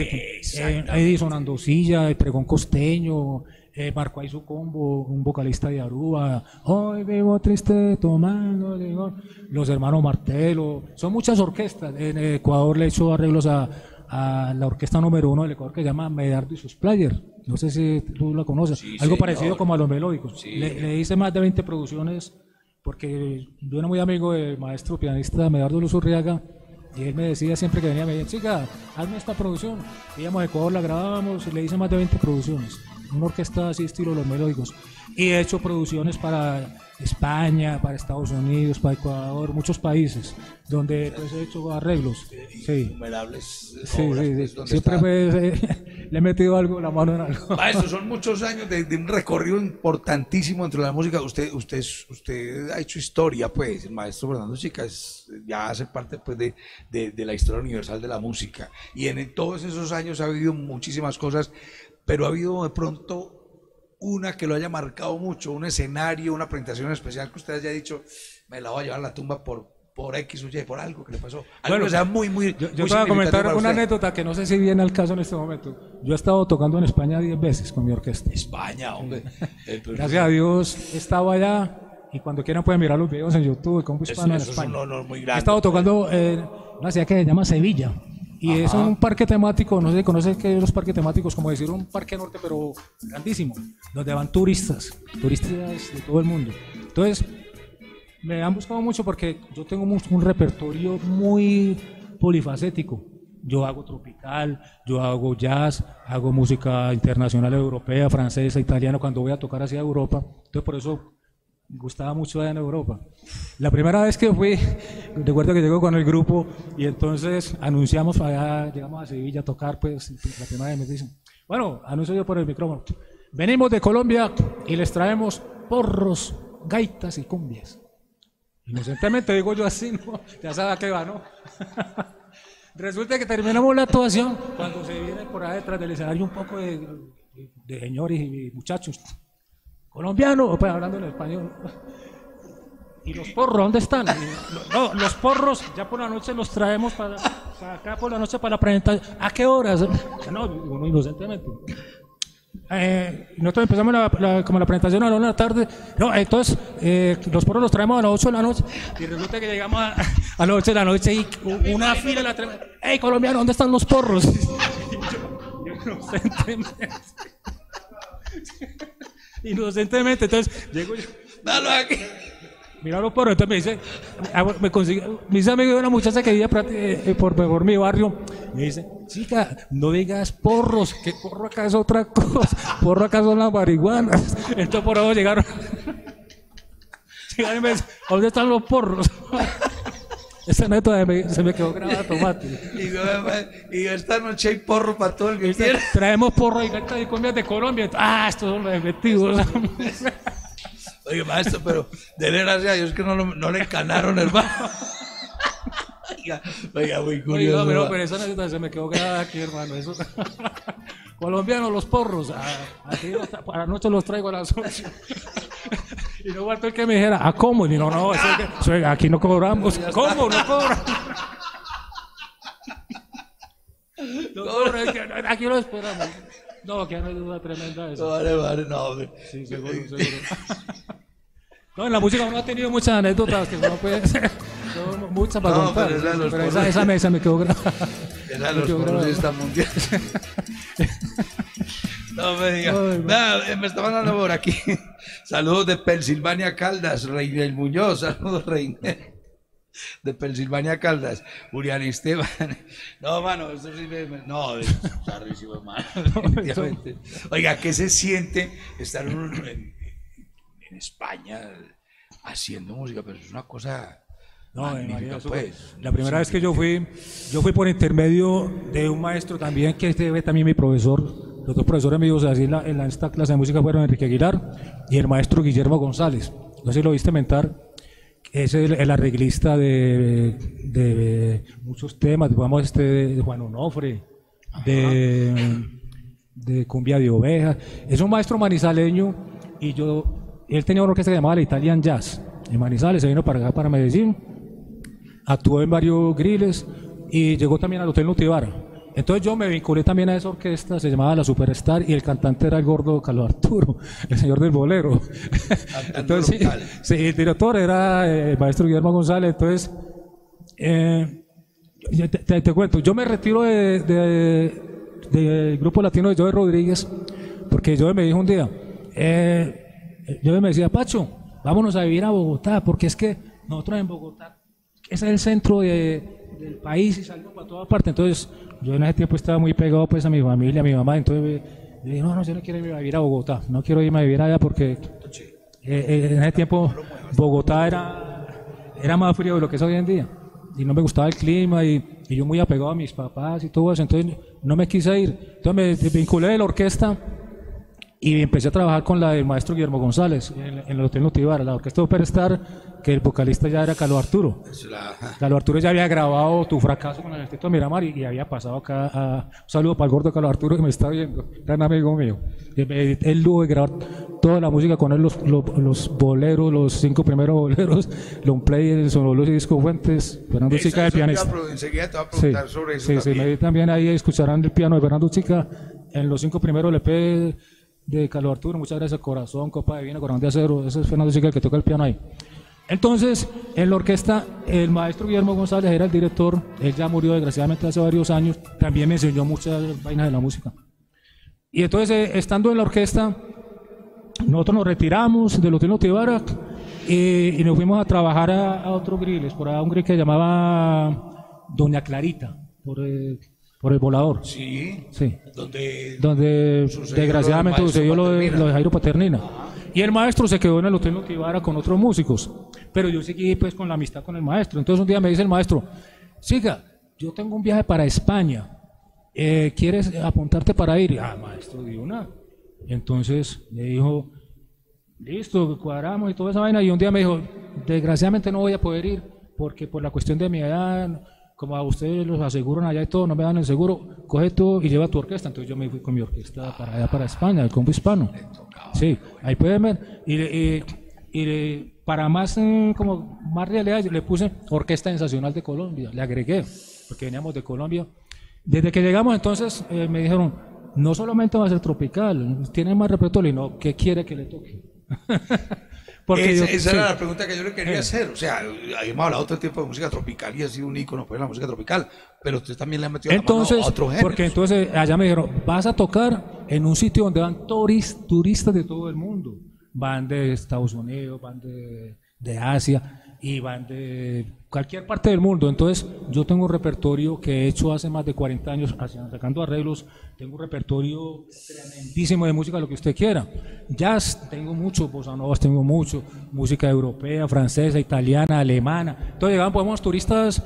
Edison Andosilla, Pregón Costeño, Marco Aizu Combo, un vocalista de Aruba, hoy vivo triste tomando limón, los hermanos Martelo, son muchas orquestas. En Ecuador le he hecho arreglos a la orquesta número 1 del Ecuador que se llama Medardo y sus Players. No sé si tú la conoces, algo parecido como a los melódicos. Sí. Le hice más de 20 producciones porque yo era muy amigo del maestro pianista Medardo Luzurriaga y él me decía siempre que venía, me decía, chica, hazme esta producción. Íbamos a Ecuador, la grabábamos y le hice más de 20 producciones. Una orquesta así estilo los melódicos. Y he hecho producciones para España, para Estados Unidos, para Ecuador, muchos países donde pues, he hecho arreglos. Innumerables obras, siempre le he metido la mano en algo. Maestro, son muchos años de un recorrido importantísimo dentro de la música. Usted ha hecho historia, pues. El maestro Fernando Chica ya hace parte pues, de la historia universal de la música. Y en todos esos años ha habido muchísimas cosas, pero ha habido de pronto una que lo haya marcado mucho, un escenario, una presentación especial que usted haya dicho, me la voy a llevar a la tumba por X o Y, por algo que le pasó. Algo que sea muy yo te voy a comentar una anécdota que no sé si viene al caso en este momento. Yo he estado tocando en España 10 veces con mi orquesta. España, hombre. Gracias a Dios he estado allá y cuando quieran pueden mirar los videos en YouTube de Combo Hispano en España. Es un honor muy grande. He estado tocando en una ciudad que se llama Sevilla. Y es un parque temático, no sé si conoces que los parques temáticos, como decir un parque norte, pero grandísimo, donde van turistas de todo el mundo. Entonces, me han buscado mucho porque yo tengo un repertorio muy polifacético. Yo hago tropical, yo hago jazz, hago música internacional europea, francesa, italiana, cuando voy a tocar hacia Europa. Entonces, por eso me gustaba mucho allá en Europa. La primera vez que fui, recuerdo que llego con el grupo y entonces anunciamos allá, llegamos a Sevilla a tocar, pues la primera vez me dicen, bueno, anuncio yo por el micrófono, venimos de Colombia y les traemos porros, gaitas y cumbias. Inocentemente digo yo así, ¿no? Ya sabes a qué va, ¿no? Resulta que terminamos la actuación cuando se viene por ahí detrás del escenario un poco de señores y muchachos colombiano, pues hablando en español. ¿Y los porros dónde están? No, los porros ya por la noche los traemos para acá por la noche para la presentación. ¿A qué horas? No, uno inocentemente. Nosotros empezamos como la presentación a las 1 de la tarde. No, entonces los porros los traemos a las 8 de la noche. Y resulta que llegamos a las 8 de la noche y una fila la traemos. ¡Ey, colombiano, ¿dónde están los porros? Yo inocentemente. Inocentemente, entonces llego yo, dalo aquí. mira los porros, entonces me consigue, mis amigos de una muchacha que vivía por mi barrio, me dice, chica, no digas porros, que porro acá es otra cosa, porro acá son las marihuanas. Entonces por ahí llegaron y me dicen, ¿dónde están los porros? Esa neta se me quedó grabada automático. Y esta noche hay porro para todo el que quiera. Traemos porro y gaitas y comidas de Colombia. Estos son los efectivos. Oye, maestro, pero dele gracias a Dios que no le encanaron el bajo. Oiga, muy curioso. Oiga, pero esa anécdota se me quedó grabada aquí, hermano. Eso. Colombianos, los porros. Aquí anoche los traigo a las 8. Y no faltó el que me dijera, ¿cómo? Y no, aquí no cobramos. ¿Cómo? No cobramos. Aquí lo esperamos. No, que no hay duda tremenda eso. Vale, no, hombre. Sí, seguro. No, en la música uno ha tenido muchas anécdotas que uno puede ser. Muchas para contar. Pero esa mesa me quedó grabada. Era los porristas mundiales. No me digas. Nada, me estaban dando por aquí. Saludos de Pensilvania Caldas, Reinel Muñoz. Saludos, Reinel. De Pensilvania Caldas, Julián Esteban. No, mano, esto sí no, está rarísimo, hermano. Oiga, ¿qué se siente estar en España haciendo música? Pero es una cosa. No, magnífica, pues. La primera vez que yo fui por intermedio de un maestro también, que fue también mi profesor. Los dos profesores míos así en esta clase de música fueron Enrique Aguilar y el maestro Guillermo González. No sé si lo viste mentar. Es el arreglista de muchos temas, digamos de Juan Onofre, de Cumbia de Ovejas. Es un maestro manizaleño y él tenía una orquesta que se llamaba la Italian Jazz. En Manizales se vino para acá, para Medellín, actuó en varios griles y llegó también al Hotel Nutibara. Entonces yo me vinculé también a esa orquesta, se llamaba La Superstar y el cantante era el gordo Carlos Arturo, el señor del bolero. Entonces sí, el director era el maestro Guillermo González. Entonces, te cuento, yo me retiro del grupo latino de Joey Rodríguez porque Joey me dijo un día, Joey me decía, Pacho, vámonos a vivir a Bogotá, porque es que nosotros en Bogotá, ese es el centro del país y salimos para toda parte. Entonces yo en ese tiempo estaba muy pegado pues a mi familia, a mi mamá. Entonces le dije, no, yo no quiero irme a vivir a Bogotá, no quiero irme a vivir allá porque en ese tiempo Bogotá era más frío de lo que es hoy en día y no me gustaba el clima y yo muy apegado a mis papás y todo eso. Entonces no me quise ir. Entonces me vinculé de la orquesta y empecé a trabajar con la del maestro Guillermo González en el Hotel Nutibara, la orquesta Superstar, que el vocalista ya era Carlos Arturo. Carlos Arturo ya había grabado Tu Fracaso con el Instituto Miramar y había pasado acá un saludo para el gordo Carlos Arturo que me está viendo, gran amigo mío. Él tuvo que grabar toda la música con él, los boleros, los 5 primeros boleros, long play, el Sonoros y Disco Fuentes, Fernando Chica, el pianista. Enseguida te voy a preguntar sobre eso. Sí, me también ahí escucharán el piano de Fernando Chica en los 5 primeros LP de Carlos Arturo. Muchas gracias, Corazón, Copa de Vino, Corazón de Acero. Ese es Fernando Chica, el que toca el piano ahí. Entonces, en la orquesta, el maestro Guillermo González era el director. Él ya murió desgraciadamente hace varios años. También me enseñó muchas vainas de la música. Y entonces, estando en la orquesta, nosotros nos retiramos del Hotel Nutibara y nos fuimos a trabajar a otros griles, por ahí un grill que se llamaba Doña Clarita, por el Volador. Sí. Donde desgraciadamente sucedió lo de Jairo Paternina. Y el maestro se quedó en el Hotel Nutibara con otros músicos. Pero yo seguí pues con la amistad con el maestro. Entonces un día me dice el maestro, Siga, yo tengo un viaje para España. ¿Quieres apuntarte para ir? Maestro, de una. Entonces me dijo, listo, cuadramos y toda esa vaina. Y un día me dijo, desgraciadamente no voy a poder ir porque por la cuestión de mi edad, como a ustedes los aseguran allá y todo, no me dan el seguro, coge tú y lleva tu orquesta. Entonces yo me fui con mi orquesta para allá, para España, el combo hispano. Sí, ahí pueden ver. Y para más, como más realidad, yo le puse Orquesta Sensacional de Colombia, le agregué, porque veníamos de Colombia. Desde que llegamos entonces me dijeron, no solamente va a ser tropical, tiene más repertorio, y no, ¿qué quiere que le toque? Porque esa era la pregunta que yo le quería hacer. O sea, habíamos hablado todo el tiempo de música tropical y ha sido un ícono pues la música tropical, pero usted también le ha metido entonces, la mano a otro género. Porque entonces allá me dijeron, vas a tocar en un sitio donde van turistas de todo el mundo. Van de Estados Unidos, van de Asia y van de cualquier parte del mundo. Entonces yo tengo un repertorio que he hecho hace más de 40 años, sacando arreglos. Tengo un repertorio tremendísimo de música, lo que usted quiera. Jazz, tengo mucho, bossa novas, tengo mucho, música europea, francesa, italiana, alemana. Entonces llegaban, podemos, turistas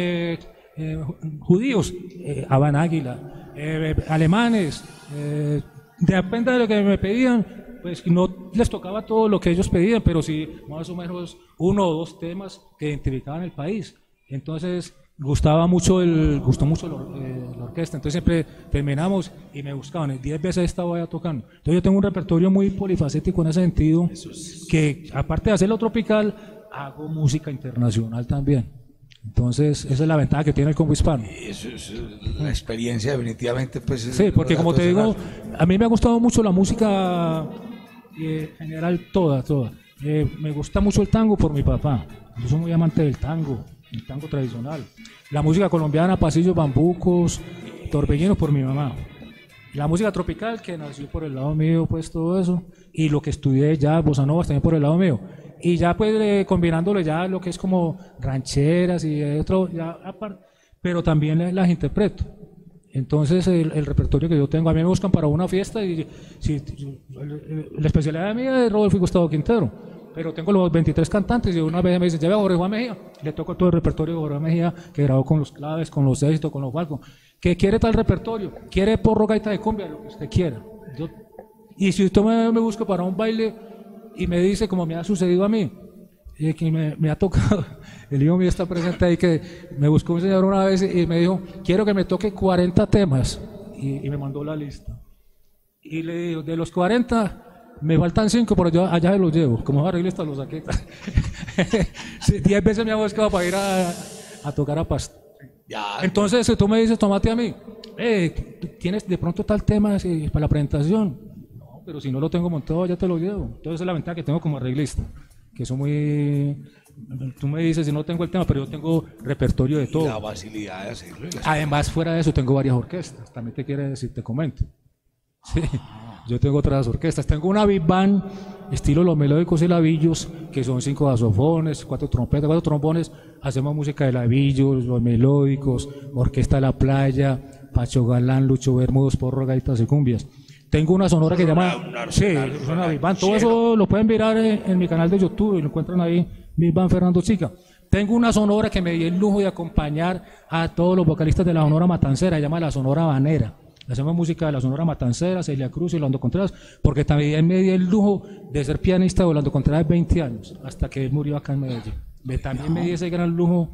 judíos, Habana Águila, alemanes, depende de lo que me pedían. pues no les tocaba todo lo que ellos pedían, pero sí más o menos 1 o 2 temas que identificaban el país. Entonces gustó mucho la orquesta, entonces siempre terminamos y me buscaban, 10 veces estaba ya tocando. Entonces yo tengo un repertorio muy polifacético en ese sentido, que aparte de hacerlo tropical, hago música internacional también. Entonces esa es la ventaja que tiene el combo hispano. Eso es la experiencia definitivamente, pues. Sí, porque como te digo, a mí me ha gustado mucho la música en general, toda. Me gusta mucho el tango por mi papá, yo soy muy amante del tango, el tango tradicional. La música colombiana, pasillos, bambucos, torbellinos por mi mamá. La música tropical que nació por el lado mío, pues todo eso. Y lo que estudié ya, bossa nova, también por el lado mío. Y ya pues combinándole ya lo que es como rancheras y otro, ya aparte, pero también las interpreto. Entonces el repertorio que yo tengo, a mí me buscan para una fiesta y la especialidad mía es Rodolfo y Gustavo Quintero, pero tengo los 23 cantantes y una vez me dicen, lleva a Jorge Juan Mejía, le toco todo el repertorio de Jorge Juan Mejía que grabó con los Claves, con los Éxitos, con los Falcos, que quiere tal repertorio, quiere porro, gaita de cumbia, lo que usted quiera. Y si usted me busca para un baile y me dice, como me ha sucedido a mí, que me ha tocado, el hijo mío está presente ahí, que me buscó un señor una vez y me dijo, quiero que me toque 40 temas, y me mandó la lista. Y le digo, de los 40, me faltan 5, pero yo allá los llevo, como arreglista los saqué. 10 veces me ha buscado para ir a tocar a Pasto. Entonces, si tú me dices, tómate a mí, ¿tienes de pronto tal tema para la presentación? No, pero si no lo tengo montado, ya te lo llevo. Entonces, esa es la ventaja que tengo como arreglista, que soy muy... Tú me dices, si no tengo el tema, pero yo tengo repertorio de todo. La facilidad de hacerlo. Además, fuera de eso, tengo varias orquestas. También te quiere decir, te comento. Sí, yo tengo otras orquestas. Tengo una big band, estilo Los Melódicos y Lavillos, que son 5 saxofones, 4 trompetas, 4 trombones. Hacemos música de Lavillos, Los Melódicos, Orquesta de la Playa, Pacho Galán, Lucho Bermudos, porro, gaitas y cumbias. Tengo una sonora que llama... Sí, es una big band. Todo eso lo pueden mirar en mi canal de YouTube y lo encuentran ahí, Big Band Fernando Chica. Tengo una sonora que me di el lujo de acompañar a todos los vocalistas de la Sonora Matancera, se llama la Sonora Banera. Hacemos música de la Sonora Matancera, Celia Cruz y Orlando Contreras, porque también me di el lujo de ser pianista de Orlando Contreras 20 años, hasta que él murió acá en Medellín. También me di ese gran lujo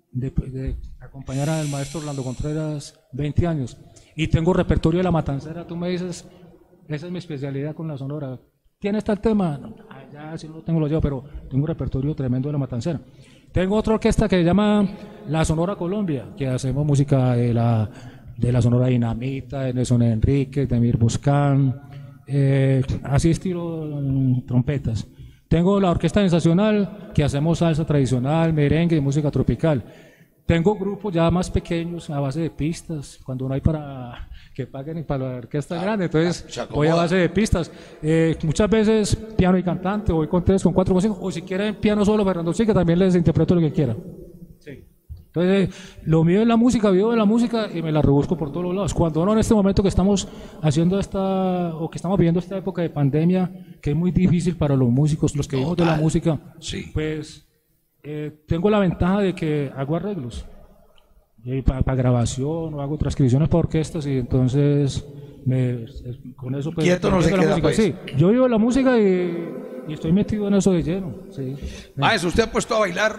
de acompañar al maestro Orlando Contreras 20 años. Y tengo repertorio de la Matancera, tú me dices, esa es mi especialidad con la Sonora. ¿Tienes tal tema? No, ya sí lo tengo, lo llevo, pero tengo un repertorio tremendo de la Matancera. Tengo otra orquesta que se llama La Sonora Colombia, que hacemos música de la Sonora Dinamita, de Nelson Enrique, de Mir Buscán, así estilo trompetas. Tengo la Orquesta Sensacional, que hacemos salsa tradicional, merengue y música tropical. Tengo grupos ya más pequeños a base de pistas, cuando no hay para que paguen para la orquesta grande, entonces voy a base de pistas. Muchas veces piano y cantante, voy con 3, con 4, con 5, o si quieren piano solo, Fernando Chica, también les interpreto lo que quieran. Sí. Entonces, lo mío es la música, vivo de la música y me la rebusco por todos los lados. Cuando no, en este momento que estamos haciendo o que estamos viviendo esta época de pandemia, que es muy difícil para los músicos, los que vivimos de la música, sí. Pues tengo la ventaja de que hago arreglos para grabación o hago transcripciones para orquestas y entonces con eso pues, quieto no se queda, música. Pues. Sí, yo vivo de la música y estoy metido en eso de lleno. Sí. Maestro, usted ha puesto a bailar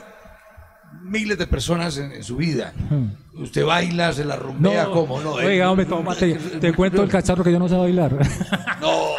miles de personas en su vida. Usted baila, se la rumbea, no, ¿cómo no? Oiga, hombre, te cuento el cacharro que yo no sé bailar. No.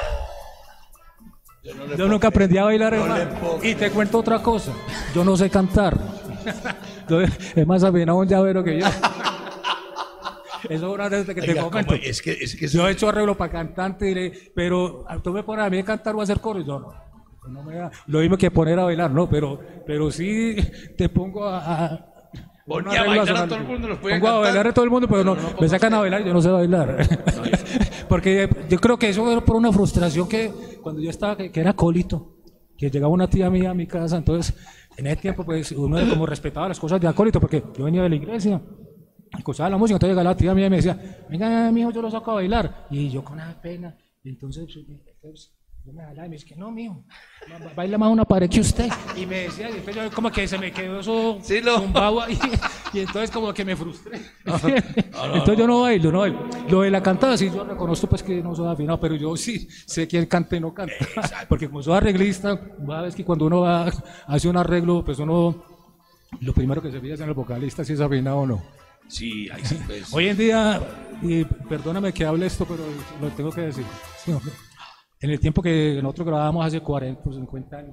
Yo nunca aprendí a bailar, y te cuento otra cosa, yo no sé cantar. Es más afinado un llavero que yo. Eso es una vez que te comento. Yo he hecho arreglo para cantante, pero tú me pones a mí a cantar o a hacer coro, yo no me da lo mismo que poner a bailar, no, pero sí te pongo a bailar a todo el mundo, los pongo a bailar a todo el mundo, pero no me sacan a bailar y yo no sé bailar. Porque yo creo que eso era por una frustración que cuando yo estaba, que era acólito, que llegaba una tía mía a mi casa, entonces en ese tiempo pues uno como respetaba las cosas de acólito, porque yo venía de la iglesia, escuchaba la música, entonces llegaba la tía mía y me decía, venga mijo, yo lo saco a bailar, y yo con esa pena, y entonces Yo me jalaba y me dice que no, mijo, baila más una pared que usted. Y me decía, y después yo como que se me quedó eso Sí, zumbado ahí, y entonces como que me frustré. Entonces yo no bailo. Lo de la cantada, sí, yo reconozco pues que no soy afinado, pero yo sí sé quién canta y no canta. Porque como soy arreglista, sabes que cuando uno va, hace un arreglo, pues uno, lo primero que se fija es en el vocalista, si es afinado o no. Sí, ahí sí, pues. Hoy en día, y perdóname que hable esto, pero lo tengo que decir. Sí, hombre. En el tiempo que nosotros grabábamos hace 40 o 50 años,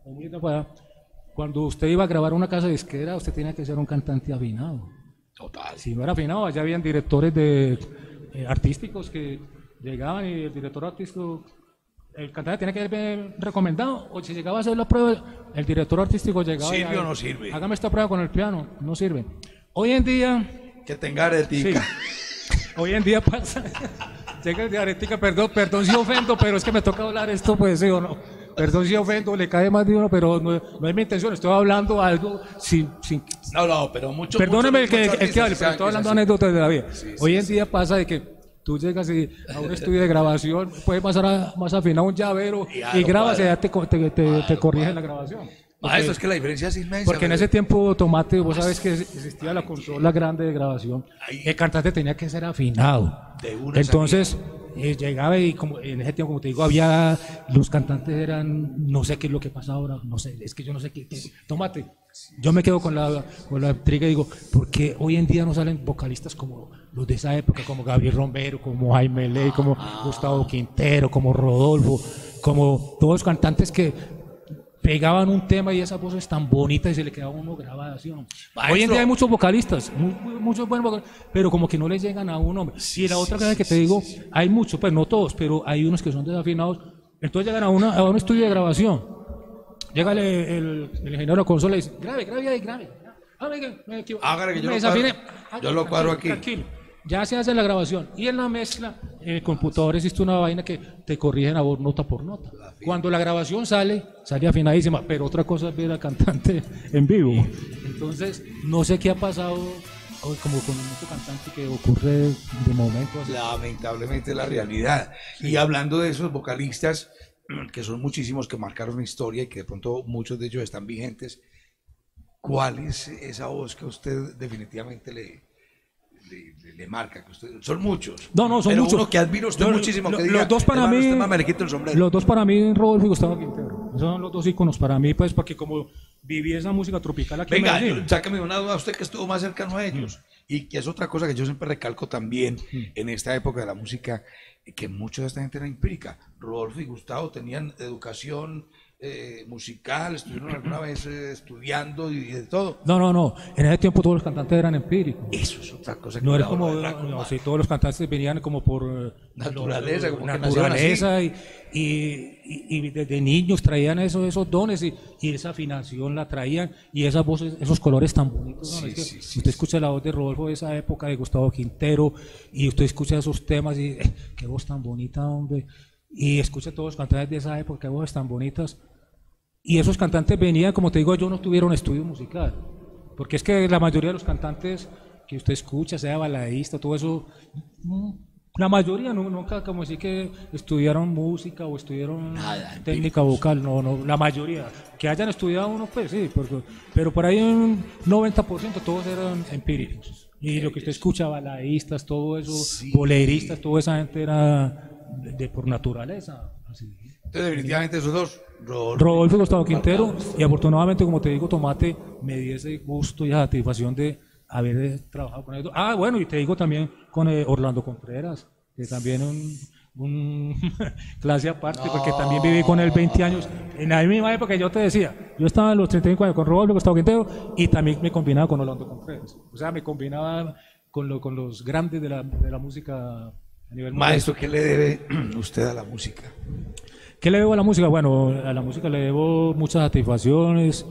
cuando usted iba a grabar una casa disquera, usted tenía que ser un cantante afinado. Total. Si no era afinado, allá habían directores artísticos que llegaban y el director artístico, el cantante tenía que haber recomendado, o si llegaba a hacer la prueba, el director artístico llegaba ¿Sirve o no sirve? Hágame esta prueba con el piano, no sirve. Hoy en día... Que tenga aretica. Sí. Hoy en día pasa... Llega el de aretica, perdón si ofendo, pero es que me toca hablar esto, pues sí o no. Perdón si ofendo, le cae más de uno, pero no es mi intención, estoy hablando algo sin No, pero mucho. perdóneme mucho, el que hable, pero estoy hablando anécdotas de la vida. Sí, Hoy en día pasa de que tú llegas a un estudio de grabación, puedes pasar más afinado un llavero y grabas y ya te corrigen la grabación. Maestro, es que la diferencia es inmensa. Porque en ese tiempo, Tomate, vos sabes que existía la consola grande de grabación. El cantante tenía que ser afinado. Entonces, llegaba y como en ese tiempo, como te digo, los cantantes eran, no sé qué es lo que pasa ahora, no sé, es que yo no sé qué. Tomate, yo me quedo con la intriga y digo, ¿por qué hoy en día no salen vocalistas como los de esa época, como Gabriel Romero, como Jaime Ley, como Gustavo Quintero, como Rodolfo, como todos los cantantes que pegaban un tema y esas voces tan bonitas y se le quedaba uno grabada, ¿sí o no? Hoy en día hay muchos vocalistas, muchos buenos vocalistas, pero como que no les llegan a uno. Y la otra cosa que te digo, hay muchos, pues no todos, pero hay unos que son desafinados. Entonces llegan a un estudio de grabación, llega el ingeniero de la consola y dice, grabe. Hágale que yo lo cuadro aquí. Tranquilo. Ya se hace la grabación y en la mezcla, en el computador existe una vaina que te corrigen a vos nota por nota. Cuando la grabación sale afinadísima, pero otra cosa es ver al cantante en vivo. Entonces, no sé qué ha pasado como con mucho cantante que ocurre de momento. Lamentablemente la realidad. Y hablando de esos vocalistas, que son muchísimos que marcaron la historia y que de pronto muchos de ellos están vigentes, ¿cuál es esa voz que a usted definitivamente le marca? Que son muchos. No, son pero muchos. Uno que admiro usted muchísimo, que diga, los dos para mí, me le quito el sombrero. Los dos para mí, Rodolfo y Gustavo Quintero. Esos son los dos íconos para mí, pues, porque como viví esa música tropical aquí Venga, en Medellín. sácame una duda, usted que estuvo más cercano a ellos, y que es otra cosa que yo siempre recalco también en esta época de la música, que mucha de esta gente era empírica. Rodolfo y Gustavo tenían educación musical, estuvieron alguna vez estudiando y de todo. No. En ese tiempo todos los cantantes eran empíricos. Eso es otra cosa que no era como, sí, todos los cantantes venían como por naturaleza, como naturaleza y desde niños traían esos dones y esa afinación la traían y esas voces, esos colores tan bonitos. ¿No? Usted escucha la voz de Rodolfo de esa época, de Gustavo Quintero, y usted escucha esos temas y qué voz tan bonita, hombre. Y escucha a todos los cantantes de esa época, qué voces tan bonitas. Y esos cantantes venían, como te digo, yo no tuvieron estudio musical, porque es que la mayoría de los cantantes que usted escucha, sea baladista, todo eso, la mayoría nunca como decir que estudiaron música o estudiaron técnica vocal, no, la mayoría, que hayan estudiado uno, pues sí, pero por ahí un 90% todos eran empíricos, y lo que usted escucha, baladistas, todo eso, boleristas, toda esa gente era de por naturaleza, así. Entonces, definitivamente esos dos, Rodolfo y Gustavo Quintero, y afortunadamente, como te digo, Tomate, me di ese gusto y esa satisfacción de haber trabajado con ellos. Bueno, y te digo también con Orlando Contreras, que también un clase aparte, porque también viví con él 20 años, en la misma época que yo te decía, yo estaba en los 35 años con Rodolfo y Gustavo Quintero, y también me combinaba con Orlando Contreras, o sea, me combinaba con los grandes de la música a nivel mundial. Maestro, ¿qué le debe usted a la música? ¿Qué le debo a la música? Bueno, a la música le debo muchas satisfacciones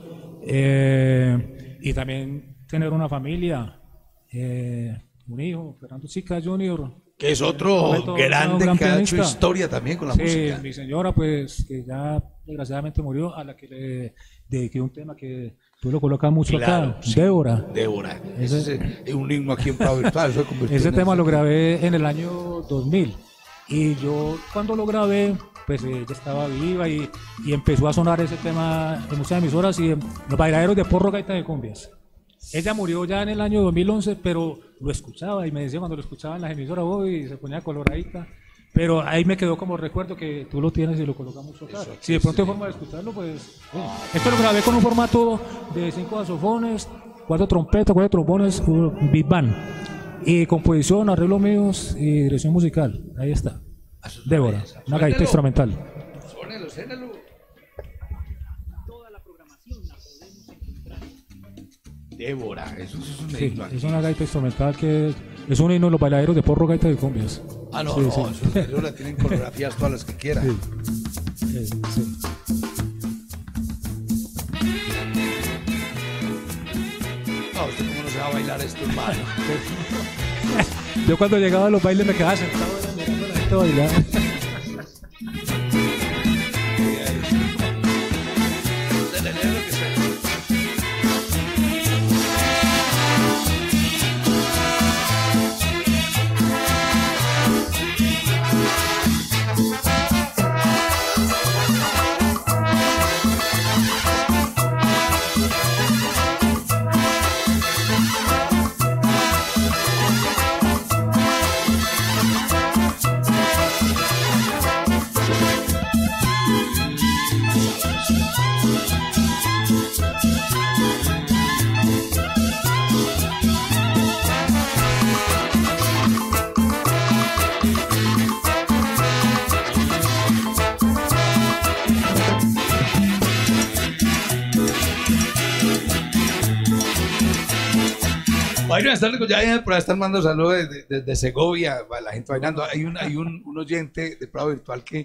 y también tener una familia, un hijo, Fernando Chica Jr., que es otro grande que ha hecho historia también con la música. Sí, mi señora, pues, que ya desgraciadamente murió, a la que le dediqué un tema que tú lo colocas mucho acá, sí. Débora. Ese es un himno aquí en Pablo Virtual. Ese tema lo grabé en el año 2000. Y yo cuando lo grabé, pues ella estaba viva y empezó a sonar ese tema en muchas emisoras y en los bailaderos de porro, gaita de cumbias. Ella murió ya en el año 2011, pero lo escuchaba y me decía cuando lo escuchaba en las emisoras, y se ponía coloradita. Pero ahí me quedó como recuerdo que tú lo tienes y lo colocamos tocar. Si de pronto hay forma de escucharlo, pues... Esto lo grabé con un formato de 5 saxofones, 4 trompetas, 4 trombones, un big band. Y composición, arreglos míos y dirección musical. Ahí está. Débora, una gaita instrumental. Suénelo. Débora, eso es un himno. Es una gaita instrumental que es un himno de los bailaderos de porro, gaita de cumbias. Eso la tienen coreografías todas las que quieran. Sí. No, ¿usted cómo no se va a bailar esto, hermano? Yo cuando llegaba a los bailes me quedaba sentado mirando a la gente bailar. Buenas tardes, ya por ahí están mandando saludos desde Segovia, la gente bailando. Hay un oyente de Prado Virtual que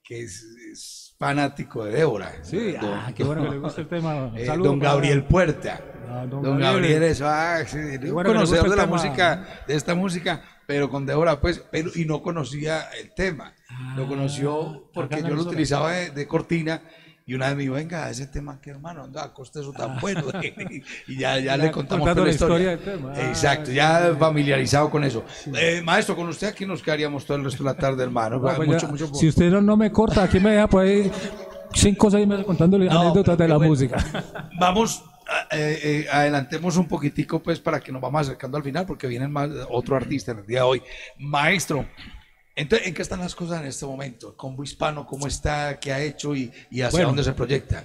es fanático de Débora. Sí, qué bueno que le gusta el tema. Don Gabriel Puerta. Don Gabriel es bueno, conocedor de la música, de esta música, pero con Débora, pues, y no conocía el tema. Lo conoció porque yo lo utilizaba de cortina. Y una vez me dijo, venga, ese tema que hermano, anda, coste eso tan bueno. Y ya le contamos toda la historia del tema. Exacto, ya familiarizado con eso. Sí. Maestro, con usted aquí nos quedaríamos todo el resto de la tarde, hermano. Mucho. Si usted no me corta, aquí me deja por ahí 5 o 6 meses contándole anécdotas de la música. Vamos, adelantemos un poquitico pues para que nos vamos acercando al final porque viene otro artista en el día de hoy. Maestro, entonces, ¿en qué están las cosas en este momento? Combo Hispano, ¿cómo está? ¿Qué ha hecho? ¿Y hacia dónde se proyecta?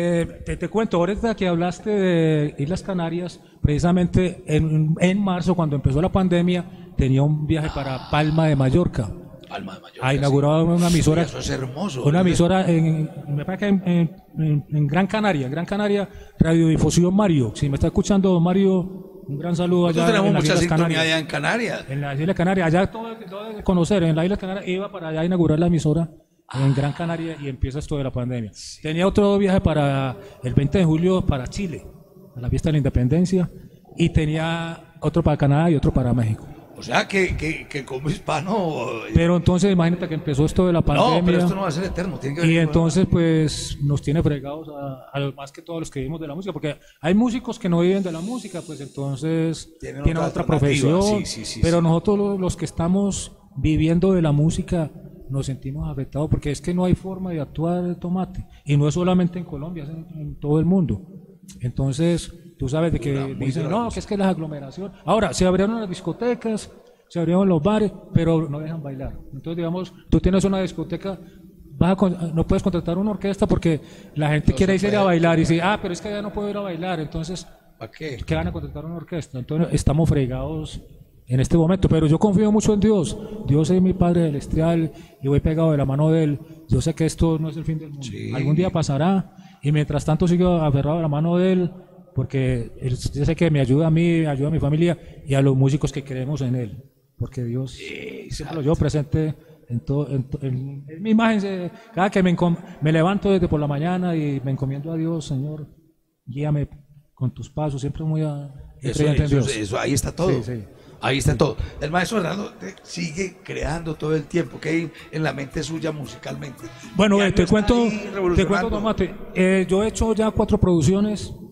Te cuento, ahorita que hablaste de Islas Canarias, precisamente en marzo, cuando empezó la pandemia, tenía un viaje para Palma de Mallorca. Palma de Mallorca. Ha inaugurado una emisora. Sí, eso es hermoso. Una emisora me parece que en Gran Canaria, Radiodifusión Mario. Si me está escuchando, Mario. Un gran saludo allá. Nosotros tenemos mucha sintonía Canarias. allá en Canarias. En las Islas Canarias, allá todo de conocer, en las Islas Canarias, iba para allá a inaugurar la emisora en Gran Canaria y empieza esto de la pandemia. Sí. Tenía otro viaje para el 20 de julio para Chile, a la fiesta de la independencia, y tenía otro para Canadá y otro para México. O sea que como hispano... Pero entonces imagínate que empezó esto de la pandemia. No, pero esto no va a ser eterno. Tiene que y entonces pues nos tiene fregados a más que todos los que vivimos de la música, porque hay músicos que no viven de la música, pues entonces tienen otra profesión. Sí, pero nosotros los que estamos viviendo de la música nos sentimos afectados porque es que no hay forma de actuar tomate. Y no es solamente en Colombia, es en todo el mundo. Entonces... Tú sabes de que dicen, no, que es que las aglomeraciones. Ahora, se abrieron las discotecas, se abrieron los bares, pero no dejan bailar. Entonces, digamos, tú tienes una discoteca, no puedes contratar una orquesta porque la gente quiere ir a bailar y dice, pero es que ya no puedo ir a bailar. Entonces, ¿para qué? ¿Qué van a contratar una orquesta? Entonces, estamos fregados en este momento. Pero yo confío mucho en Dios. Dios es mi Padre Celestial y voy pegado de la mano de Él. Yo sé que esto no es el fin del mundo. Sí. Algún día pasará y mientras tanto sigo aferrado de la mano de Él. Porque yo sé que me ayuda a mí, ayuda a mi familia y a los músicos que creemos en Él. Porque Dios siempre lo llevo presente en mi imagen. Cada que me levanto desde por la mañana y me encomiendo a Dios, Señor, guíame con tus pasos, siempre muy creyente en Dios. Eso, ahí está todo. Sí. Ahí está todo. El maestro Hernando sigue creando todo el tiempo que hay en la mente suya musicalmente. Bueno, te cuento, Tomate. Yo he hecho ya 4 producciones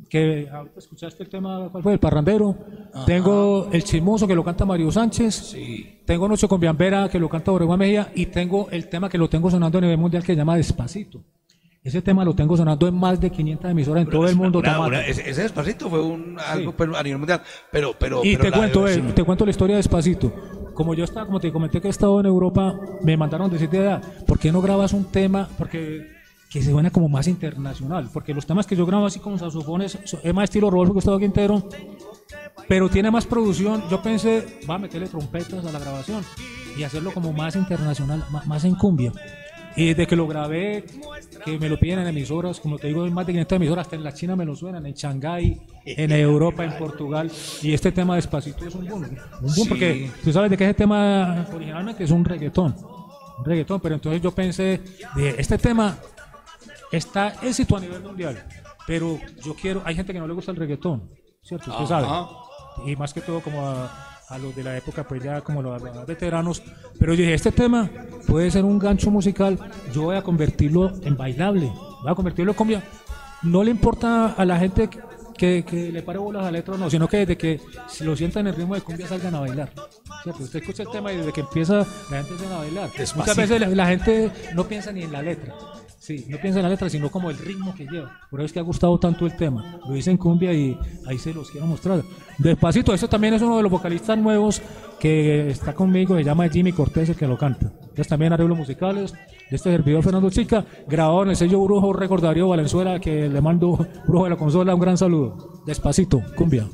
que ahorita escuchaste el tema, ¿cuál fue? El parrandero. Ajá. Tengo El Chismoso, que lo canta Mario Sánchez. Sí. Tengo Noche con Bianvera, que lo canta Oregón Mejía. Y tengo el tema que lo tengo sonando a nivel mundial, que se llama Despacito. Ese tema lo tengo sonando en más de 500 emisoras en todo el mundo. Ese Despacito fue algo a nivel mundial. Y te cuento la historia de Despacito. Como yo estaba, como te comenté que he estado en Europa, me mandaron decir de edad, ¿por qué no grabas un tema? Porque que se suena como más internacional, porque los temas que yo grabo así con saxofones es más estilo Rodolfo Gustavo Quintero, pero tiene más producción. Yo pensé, va a meterle trompetas a la grabación y hacerlo como más internacional, más en cumbia. Y desde que lo grabé, que me lo piden en emisoras, como te digo, en más de 500 emisoras, hasta en la China me lo suenan, en Shanghái, en Europa, en Portugal. Y este tema Despacito es un boom, sí. Porque tú sabes de que ese tema originalmente es un reggaetón, pero entonces yo pensé, de este tema está éxito a nivel mundial, pero yo quiero, hay gente que no le gusta el reggaetón, ¿cierto? Usted sabe, y más que todo como a los de la época, pues ya como los veteranos, pero yo dije, este tema puede ser un gancho musical, yo voy a convertirlo en bailable, voy a convertirlo en cumbia. No le importa a la gente que le pare bolas a la letra o no, sino que desde que si lo sientan en el ritmo de cumbia salgan a bailar, ¿cierto? Usted escucha el tema y desde que empieza la gente se va a bailar. Despacito. Muchas veces la gente no piensa ni en la letra. Sí, no piensa en la letra, sino como el ritmo que lleva. Por eso es que ha gustado tanto el tema. Lo hice en cumbia y ahí se los quiero mostrar. Despacito, eso también es uno de los vocalistas nuevos que está conmigo, se llama Jimmy Cortés, el que lo canta. Es también arreglos musicales de este servidor Fernando Chica, grabado en el sello Brujo Record Darío Valenzuela, que le mando, Brujo de la Consola, un gran saludo. Despacito, cumbia.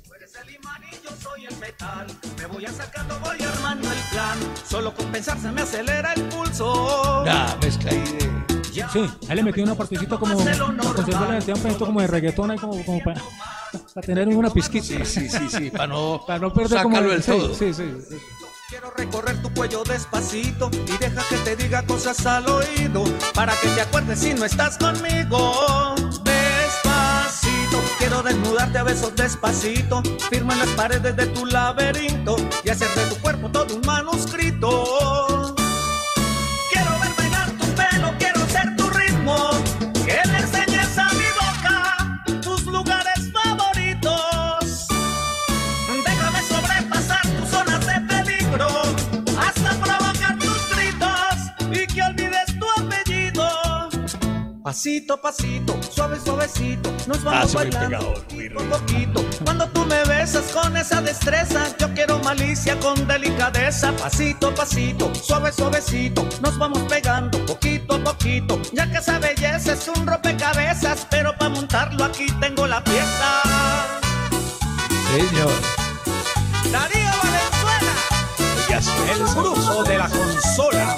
Me voy sacando, voy armando el plan. Solo con pensar se me acelera el pulso. La mezcla ahí de... Sí, ahí le metí una partecita como para conservar la identidad, un pedacito como de reggaetón ahí como para tener una pizquita. Sí, para no perder como del todo. Sí. Quiero recorrer tu cuello despacito y deja que te diga cosas al oído para que te acuerdes si no estás conmigo. Despacito, quiero desnudarte a besos despacito, firma en las paredes de tu laberinto y hacer de tu cuerpo todo un manuscrito. Quiero ver bailar tu pelo, quiero ser tu ritmo, que le enseñes a mi boca tus lugares favoritos. Déjame sobrepasar tus zonas de peligro hasta provocar tus gritos y que olvides tu apellido. Pasito a pasito, suave suavecito, nos vamos bailando poquito a poquito. Cuando tú me besas con esa destreza, yo quiero malicia con delicadeza. Pasito a pasito, suave suavecito, nos vamos pegando poquito a poquito. Ya que esa belleza es un rompecabezas, pero para montarlo aquí tengo la pieza. Señor Darío Valenzuela, el Brujo de la Consola.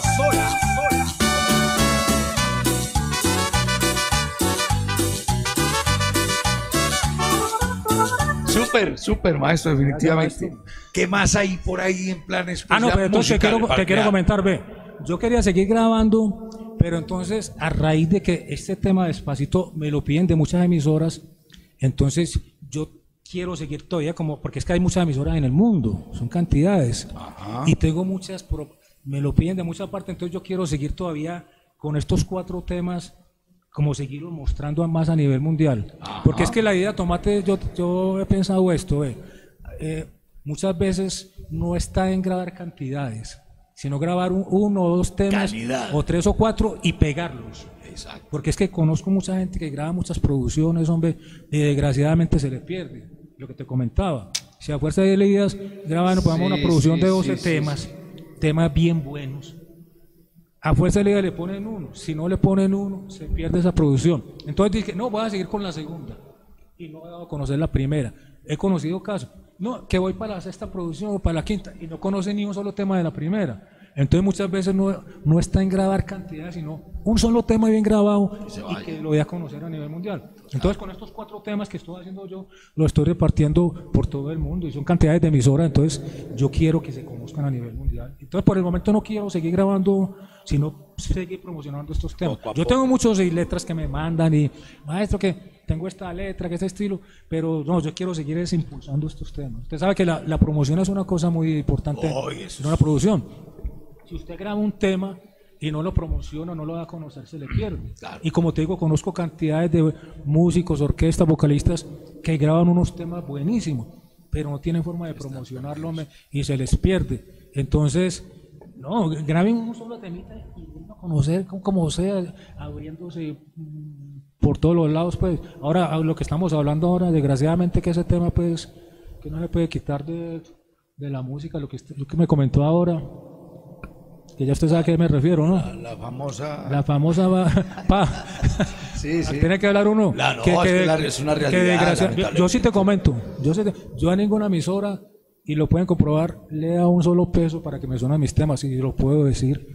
Súper maestro, definitivamente. ¿Qué más hay por ahí en planes? No, pero entonces te quiero comentar, ve. Yo quería seguir grabando, pero entonces a raíz de que este tema Despacito me lo piden de muchas emisoras, entonces yo quiero seguir todavía porque es que hay muchas emisoras en el mundo, son cantidades. Ajá. Y tengo muchas, me lo piden de muchas partes, entonces yo quiero seguir todavía con estos 4 temas, como seguirlos mostrando más a nivel mundial. Ajá. Porque es que la idea, Tomate, yo he pensado esto, muchas veces no está en grabar cantidades, sino grabar 1 o 2 temas, calidad, o 3 o 4 y pegarlos. Exacto. Porque es que conozco mucha gente que graba muchas producciones, hombre, y desgraciadamente se les pierde, lo que te comentaba. Si a fuerza de ideas graban, pongamos una producción de 12 temas, temas bien buenos, a fuerza de le ponen 1, si no le ponen 1, se pierde esa producción. Entonces dije, no, voy a seguir con la segunda, y no he dado a conocer la primera. He conocido casos, no, que voy para la 6ª producción o para la 5ª, y no conoce ni un solo tema de la primera. Entonces muchas veces no está en grabar cantidad, sino un solo tema bien grabado y que lo voy a conocer a nivel mundial. Entonces con estos 4 temas que estoy haciendo yo, los estoy repartiendo por todo el mundo y son cantidades de emisoras, entonces yo quiero que se conozcan a nivel mundial. Entonces por el momento no quiero seguir grabando, sino seguir promocionando estos temas. Yo tengo muchas letras que me mandan y, maestro, que tengo esta letra, que este estilo, pero no, yo quiero seguir impulsando estos temas. Usted sabe que la promoción es una cosa muy importante en una producción. Si usted graba un tema, y no lo promociona, no lo da a conocer, se le pierde. Claro. Y como te digo, conozco cantidades de músicos, orquestas, vocalistas que graban unos temas buenísimos, pero no tienen forma de promocionarlo y se les pierde. Entonces, no, graben un solo temita y den a conocer como sea, abriéndose por todos los lados, pues. Ahora, lo que estamos hablando ahora, desgraciadamente que ese tema, pues, que no se puede quitar de la música, lo que me comentó ahora, que ya usted sabe a qué me refiero, ¿no? La famosa... La famosa Sí, sí. Tiene que hablar uno. No, es una realidad. Yo sí te comento, yo a ninguna emisora, y lo pueden comprobar, le da un solo peso para que me suenen mis temas, y lo puedo decir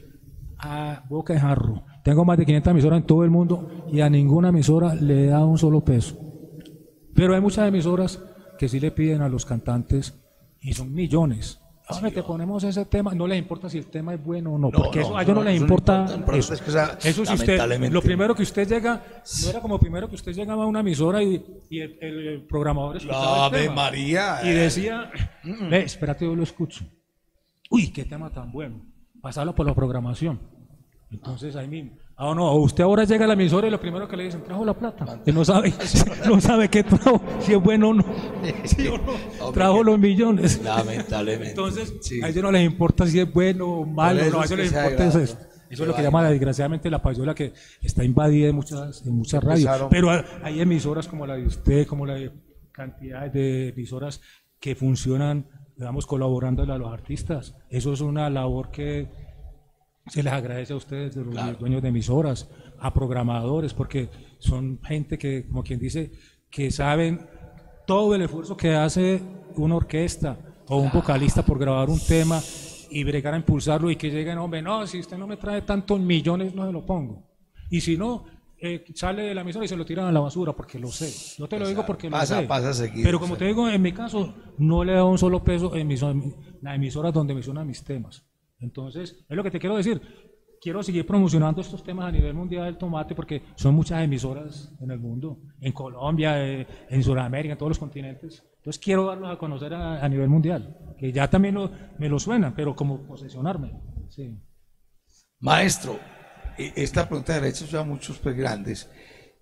a boca de jarro. Tengo más de 500 emisoras en todo el mundo y a ninguna emisora le da un solo peso. Pero hay muchas emisoras que sí le piden a los cantantes, y son millones. Ahora te ponemos ese tema, no les importa si el tema es bueno o no, porque a ellos no les importa. Eso si usted, lo primero que usted llega, no era como primero que usted llegaba a una emisora y el programador escuchaba el tema, María, y decía, espérate, yo lo escucho. Uy, qué tema tan bueno. Pasarlo por la programación. Entonces ahí mismo. Ah, no, usted ahora llega a la emisora y lo primero que le dicen, trajo la plata. Que no sabe qué trajo, si es bueno o no. ¿Sí o no? Trajo los millones. Lamentablemente. Entonces, a ellos no les importa si es bueno o malo, no, a ellos les importa eso. Eso es lo que llama desgraciadamente la payola, que está invadida en muchas radios. Pero hay emisoras como la de usted, como la de cantidades de emisoras que funcionan, digamos, colaborando a los artistas. Eso es una labor que se les agradece a ustedes, de los dueños de emisoras, a programadores, porque son gente que, como quien dice, que saben todo el esfuerzo que hace una orquesta o un vocalista por grabar un tema y bregar a impulsarlo, y que lleguen, hombre, no, si usted no me trae tantos millones, no se lo pongo. Y si no, sale de la emisora y se lo tiran a la basura, porque lo sé. No te lo digo porque lo sé. Pasa seguido. Pero como te digo, en mi caso, no le da un solo peso en las emisoras donde me suenan mis temas. Entonces, es lo que te quiero decir. Quiero seguir promocionando estos temas a nivel mundial del tomate, porque son muchas emisoras en el mundo, en Colombia, en Sudamérica, en todos los continentes. Entonces quiero darlos a conocer a nivel mundial, que ya también me lo suenan, pero como posesionarme. Sí. Maestro, esta pregunta de derechos ya muchos pues grandes,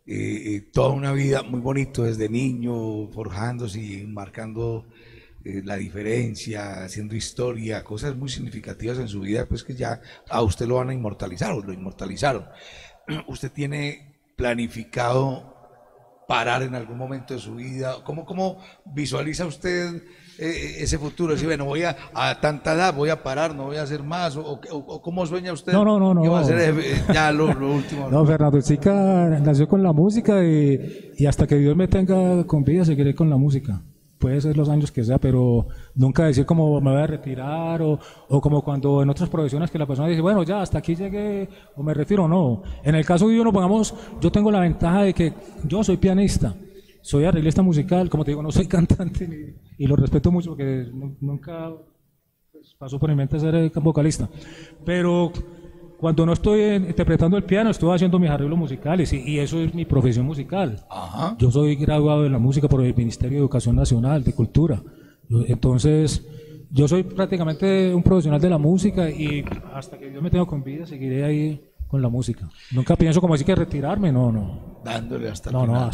toda una vida muy bonito desde niño, forjándose y marcando la diferencia, haciendo historia, cosas muy significativas en su vida, pues que ya a usted lo van a inmortalizar, o lo inmortalizaron. ¿Usted tiene planificado parar en algún momento de su vida? ¿Cómo visualiza usted ese futuro? Si bueno, voy a tanta edad, voy a parar, no voy a hacer más, o ¿cómo sueña usted? No. ¿Qué va a hacer ya lo último? No, Fernando Chica nació con la música, y hasta que Dios me tenga con vida seguiré con la música. Puede ser los años que sea, pero nunca decir como me voy a retirar, o como cuando en otras profesiones que la persona dice, bueno, ya hasta aquí llegué o me retiro. No, en el caso de uno, pongamos, yo tengo la ventaja de que yo soy pianista, soy arreglista musical, como te digo, no soy cantante, y lo respeto mucho porque nunca pasó por mi mente ser vocalista, pero cuando no estoy interpretando el piano, estoy haciendo mis arreglos musicales, y eso es mi profesión musical. Ajá. Yo soy graduado en la música por el Ministerio de Educación Nacional, de Cultura. Entonces, yo soy prácticamente un profesional de la música, y hasta que Dios me tenga con vida seguiré ahí con la música. Nunca pienso como así que retirarme, no. Dándole hasta el final.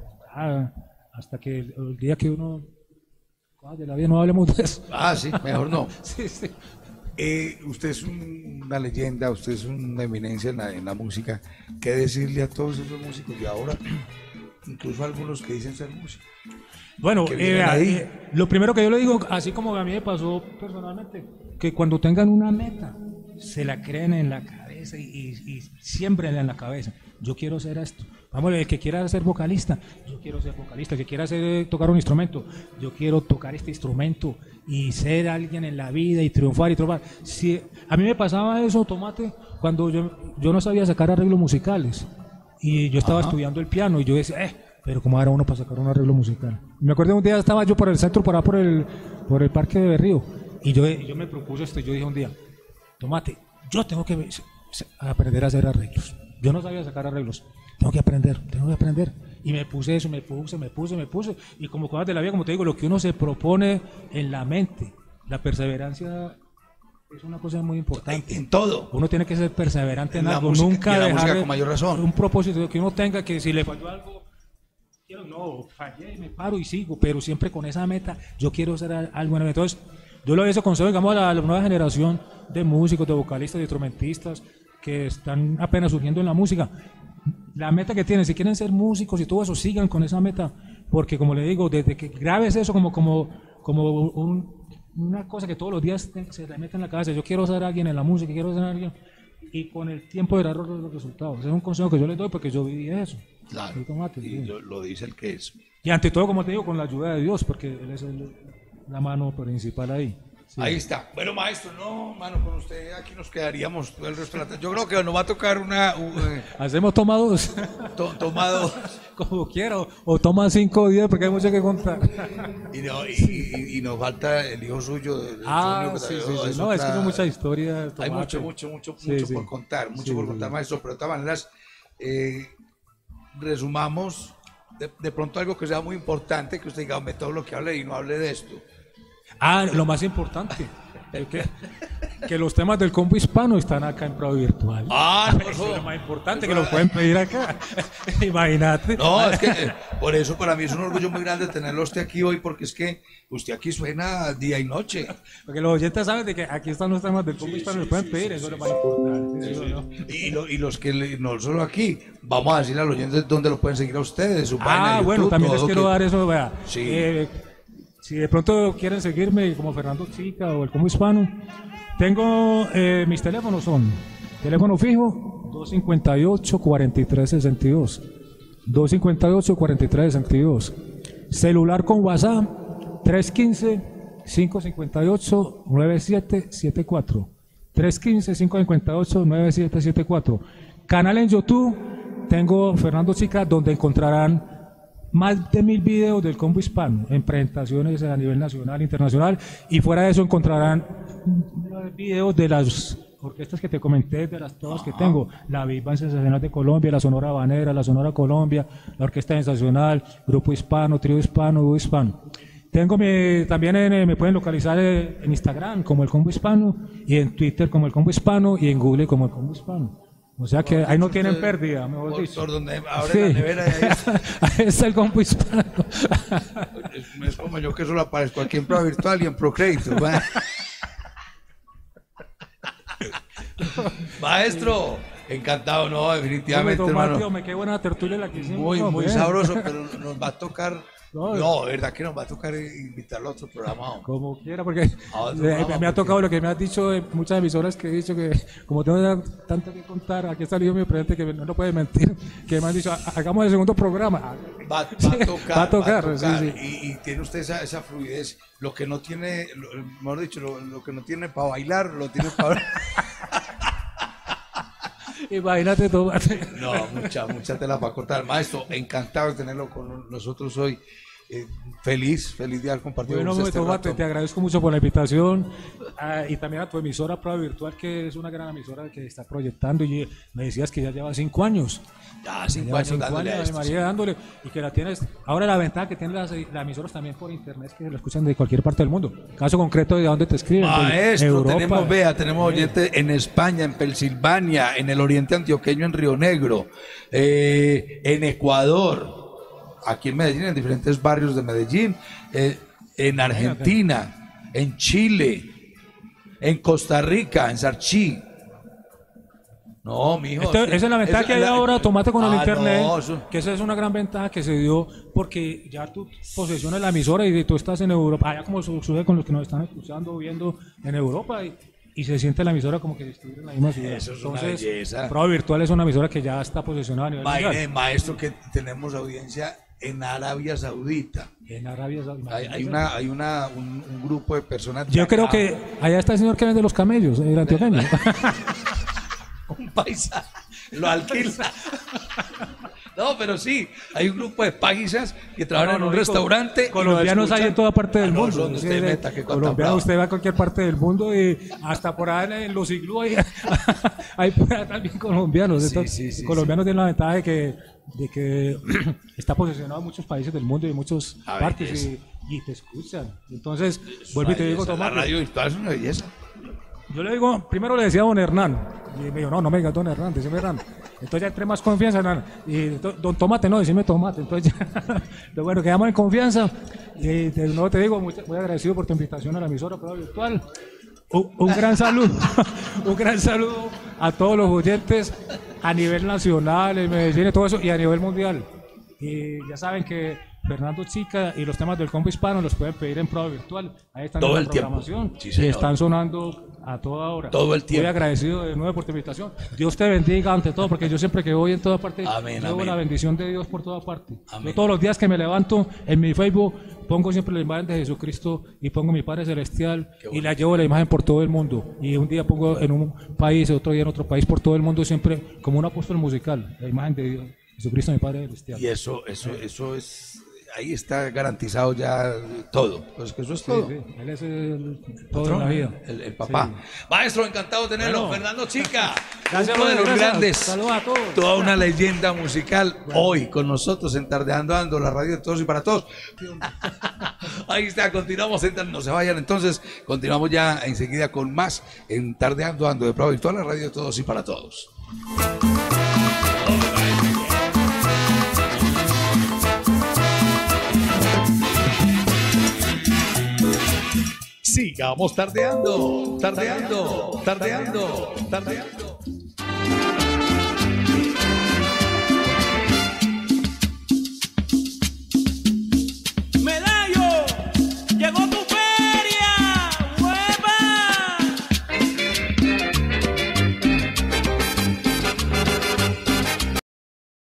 Hasta que el día que uno de la vida no hablemos de eso. Sí, mejor no. Sí. Usted es una leyenda, usted es una eminencia en la música. ¿Qué decirle a todos esos músicos de ahora? Incluso a algunos que dicen ser músicos. Bueno, lo primero que yo le digo, así como a mí me pasó personalmente, que cuando tengan una meta, se la creen en la cabeza y siembrenla en la cabeza. Yo quiero ser esto. Vamos, el que quiera ser vocalista, yo quiero ser vocalista. El que quiera tocar un instrumento, yo quiero tocar este instrumento y ser alguien en la vida y triunfar. Si, a mí me pasaba eso, Tomate, cuando yo no sabía sacar arreglos musicales, y yo estaba estudiando el piano, y yo decía, pero ¿cómo era uno para sacar un arreglo musical? Me acuerdo un día estaba yo por el centro, por el parque de Berrío, y yo me propuse esto, y yo dije un día, Tomate, yo tengo que aprender a hacer arreglos. Yo no sabía sacar arreglos. Tengo que aprender. Y me puse eso, me puse. Y como cosas de la vida, como te digo, lo que uno se propone en la mente, la perseverancia es una cosa muy importante. En todo. Uno tiene que ser perseverante en la algo, música, nunca y en la dejar música con mayor razón. un propósito que uno tenga, que si le falló algo, fallé, me paro y sigo, pero siempre con esa meta, yo quiero hacer algo en el. Entonces, yo lo aconsejo, digamos, a la nueva generación de músicos, de vocalistas, de instrumentistas que están apenas surgiendo en la música. La meta que tienen, si quieren ser músicos y todo eso, sigan con esa meta, porque como le digo, desde que grabes eso una cosa que todos los días se le mete en la cabeza, yo quiero ser alguien en la música, quiero ser alguien, y con el tiempo verás los resultados. Ese es un consejo que yo les doy porque yo viví eso. Claro, y lo dice el que es. Y ante todo, como te digo, con la ayuda de Dios, porque Él es la mano principal ahí. Sí. Ahí está. Bueno, maestro, no, mano, con usted aquí nos quedaríamos todo el resto de la tarde. Yo creo que nos va a tocar Hacemos tomados. Tomado. Como quiera, o toma 5 o 10 porque hay mucho que contar. Y nos falta el hijo suyo. Sí. No, es que son muchas historias. Hay mucho por contar, por contar, maestro, pero de todas maneras, resumamos de pronto algo que sea muy importante, que usted diga, todo lo que hable y no hable de esto. Lo más importante, que los temas del combo hispano están acá en Prado Virtual. No, eso es lo más importante, que lo pueden pedir acá. Imagínate. No, es que por eso para mí es un orgullo muy grande tenerlo usted aquí hoy, porque es que usted aquí suena día y noche. Porque los oyentes saben de que aquí están los temas del combo hispano, los pueden pedir, eso es lo más importante. ¿No? Y los que no solo aquí, vamos a decirle a los oyentes dónde lo pueden seguir a ustedes, su página de YouTube, bueno, también les quiero dar eso, vea. Sí. Si de pronto quieren seguirme como Fernando Chica o el Combo Hispano, tengo mis teléfonos son teléfono fijo 258-4362, 258-4362, celular con WhatsApp 315-558-9774, 315-558-9774. Canal en YouTube tengo Fernando Chica, donde encontrarán más de 1000 videos del combo hispano en presentaciones a nivel nacional, internacional, y fuera de eso encontrarán videos de las orquestas que te comenté, de las todas que tengo, la Big Band Sensacional de Colombia, la Sonora Habanera, la Sonora Colombia, la Orquesta Sensacional, Grupo Hispano, Trío Hispano, Dúo Hispano. Tengo también me pueden localizar en Instagram como el Combo Hispano, y en Twitter como el Combo Hispano, y en Google como el Combo Hispano. O sea que ahí no tienen pérdida, mejor dicho. Por donde ahora en la nevera ahí está el combo hispano. Es como yo que solo aparezco aquí en Pro Virtual y en Procrédito. Maestro, encantado, no, definitivamente, hermano. Me quedé buena tertulia la que hicimos. Muy sabroso, pero nos va a tocar. No, de verdad que nos va a tocar invitarlo a otro programa. Como quiera, porque me ha tocado lo que me has dicho de muchas emisoras, que he dicho que como tengo tanto que contar, aquí está el hijo mío presente que no puede mentir, que me han dicho, hagamos el segundo programa. Va a tocar. Sí. Y tiene usted esa fluidez, lo que no tiene, mejor dicho, lo que no tiene para bailar, lo tiene para... Imagínate tú. No, mucha tela para cortar. Maestro, encantado de tenerlo con nosotros hoy. Feliz de haber compartido con usted este rato. Te agradezco mucho por la invitación, y también a tu emisora Prado Virtual, que es una gran emisora que está proyectando, y me decías que ya lleva 5 años. Ya 5 años dándole, y que la tienes. Ahora la ventaja que tienen las emisoras también por internet es que la escuchan de cualquier parte del mundo. Caso concreto, ¿de dónde te escriben? Maestro, tenemos oyentes en España, en Pensilvania, en el oriente antioqueño, en Río Negro, en Ecuador, aquí en Medellín, en diferentes barrios de Medellín, en Argentina, en Chile, en Costa Rica, en Sarchí. No, mijo. Esa es la ventaja que hay ahora, tomate con el internet, que esa es una gran ventaja que se dio, porque ya tú posesionas la emisora y tú estás en Europa, allá como sucede con los que nos están escuchando, viendo en Europa, y se siente la emisora como que estuviera en la misma ciudad. Eso es una belleza. Prado Virtual es una emisora que ya está posesionada a nivel mundial. Maestro, que tenemos audiencia en Arabia Saudita. En Arabia Saudita. Hay un grupo de personas. Yo creo que allá está el señor que vende los camellos, el antioqueño. Un paisa lo alquila. No, pero sí, hay un grupo de paisas que trabajan en un restaurante. Colombianos hay en toda parte del mundo. Colombianos, usted va a cualquier parte del mundo, y hasta por ahí en los iglús hay por ahí también colombianos. Entonces, colombianos tienen la ventaja de que está posesionado en muchos países del mundo y en muchas partes, y te escuchan. Entonces, vuelvo y te digo, la radio virtual es una belleza. Yo le digo, primero le decía a don Hernán. Y me dijo, no me digas don Hernán, decime Hernán. Entonces ya entré más confianza, Hernán. Y don Tomate, no, decime Tomate. Entonces ya, bueno, quedamos en confianza. Y de nuevo te digo, muy agradecido por tu invitación a la emisora Prueba Virtual. Un gran saludo, un gran saludo a todos los oyentes a nivel nacional, en Medellín y todo eso, y a nivel mundial. Y ya saben que Fernando Chica y los temas del combo hispano los pueden pedir en Prueba Virtual. Ahí están Todo en la el tiempo. programación Sí, y señor. están sonando a toda hora. Todo el tiempo. Muy agradecido de nuevo por tu invitación. Dios te bendiga ante todo, porque yo siempre que voy en toda parte, Amén, llevo amén. la bendición de Dios por toda parte. Amén. Yo todos los días que me levanto en mi Facebook pongo siempre la imagen de Jesucristo y pongo mi Padre Celestial y la llevo la imagen por todo el mundo. Y un día pongo en un país, otro día en otro país, por todo el mundo, siempre como un apóstol musical, la imagen de Dios, Jesucristo mi Padre Celestial. Y eso es, ahí está garantizado ya todo. Pues que eso es todo. Sí, él es todo Patrón, en la vida. el papá. Sí. Maestro, encantado de tenerlo. Bueno. Fernando Chica. Gracias, uno de los gracias. grandes. Saludos a todos. Toda una leyenda musical. Hoy con nosotros en Tardeando Ando, la radio de todos y para todos. Ahí está, continuamos. No se vayan entonces. Continuamos ya enseguida con más en Tardeando Ando de Prueba Virtual, la radio de todos y para todos. Sigamos tardeando, tardeando, tardeando, tardeando.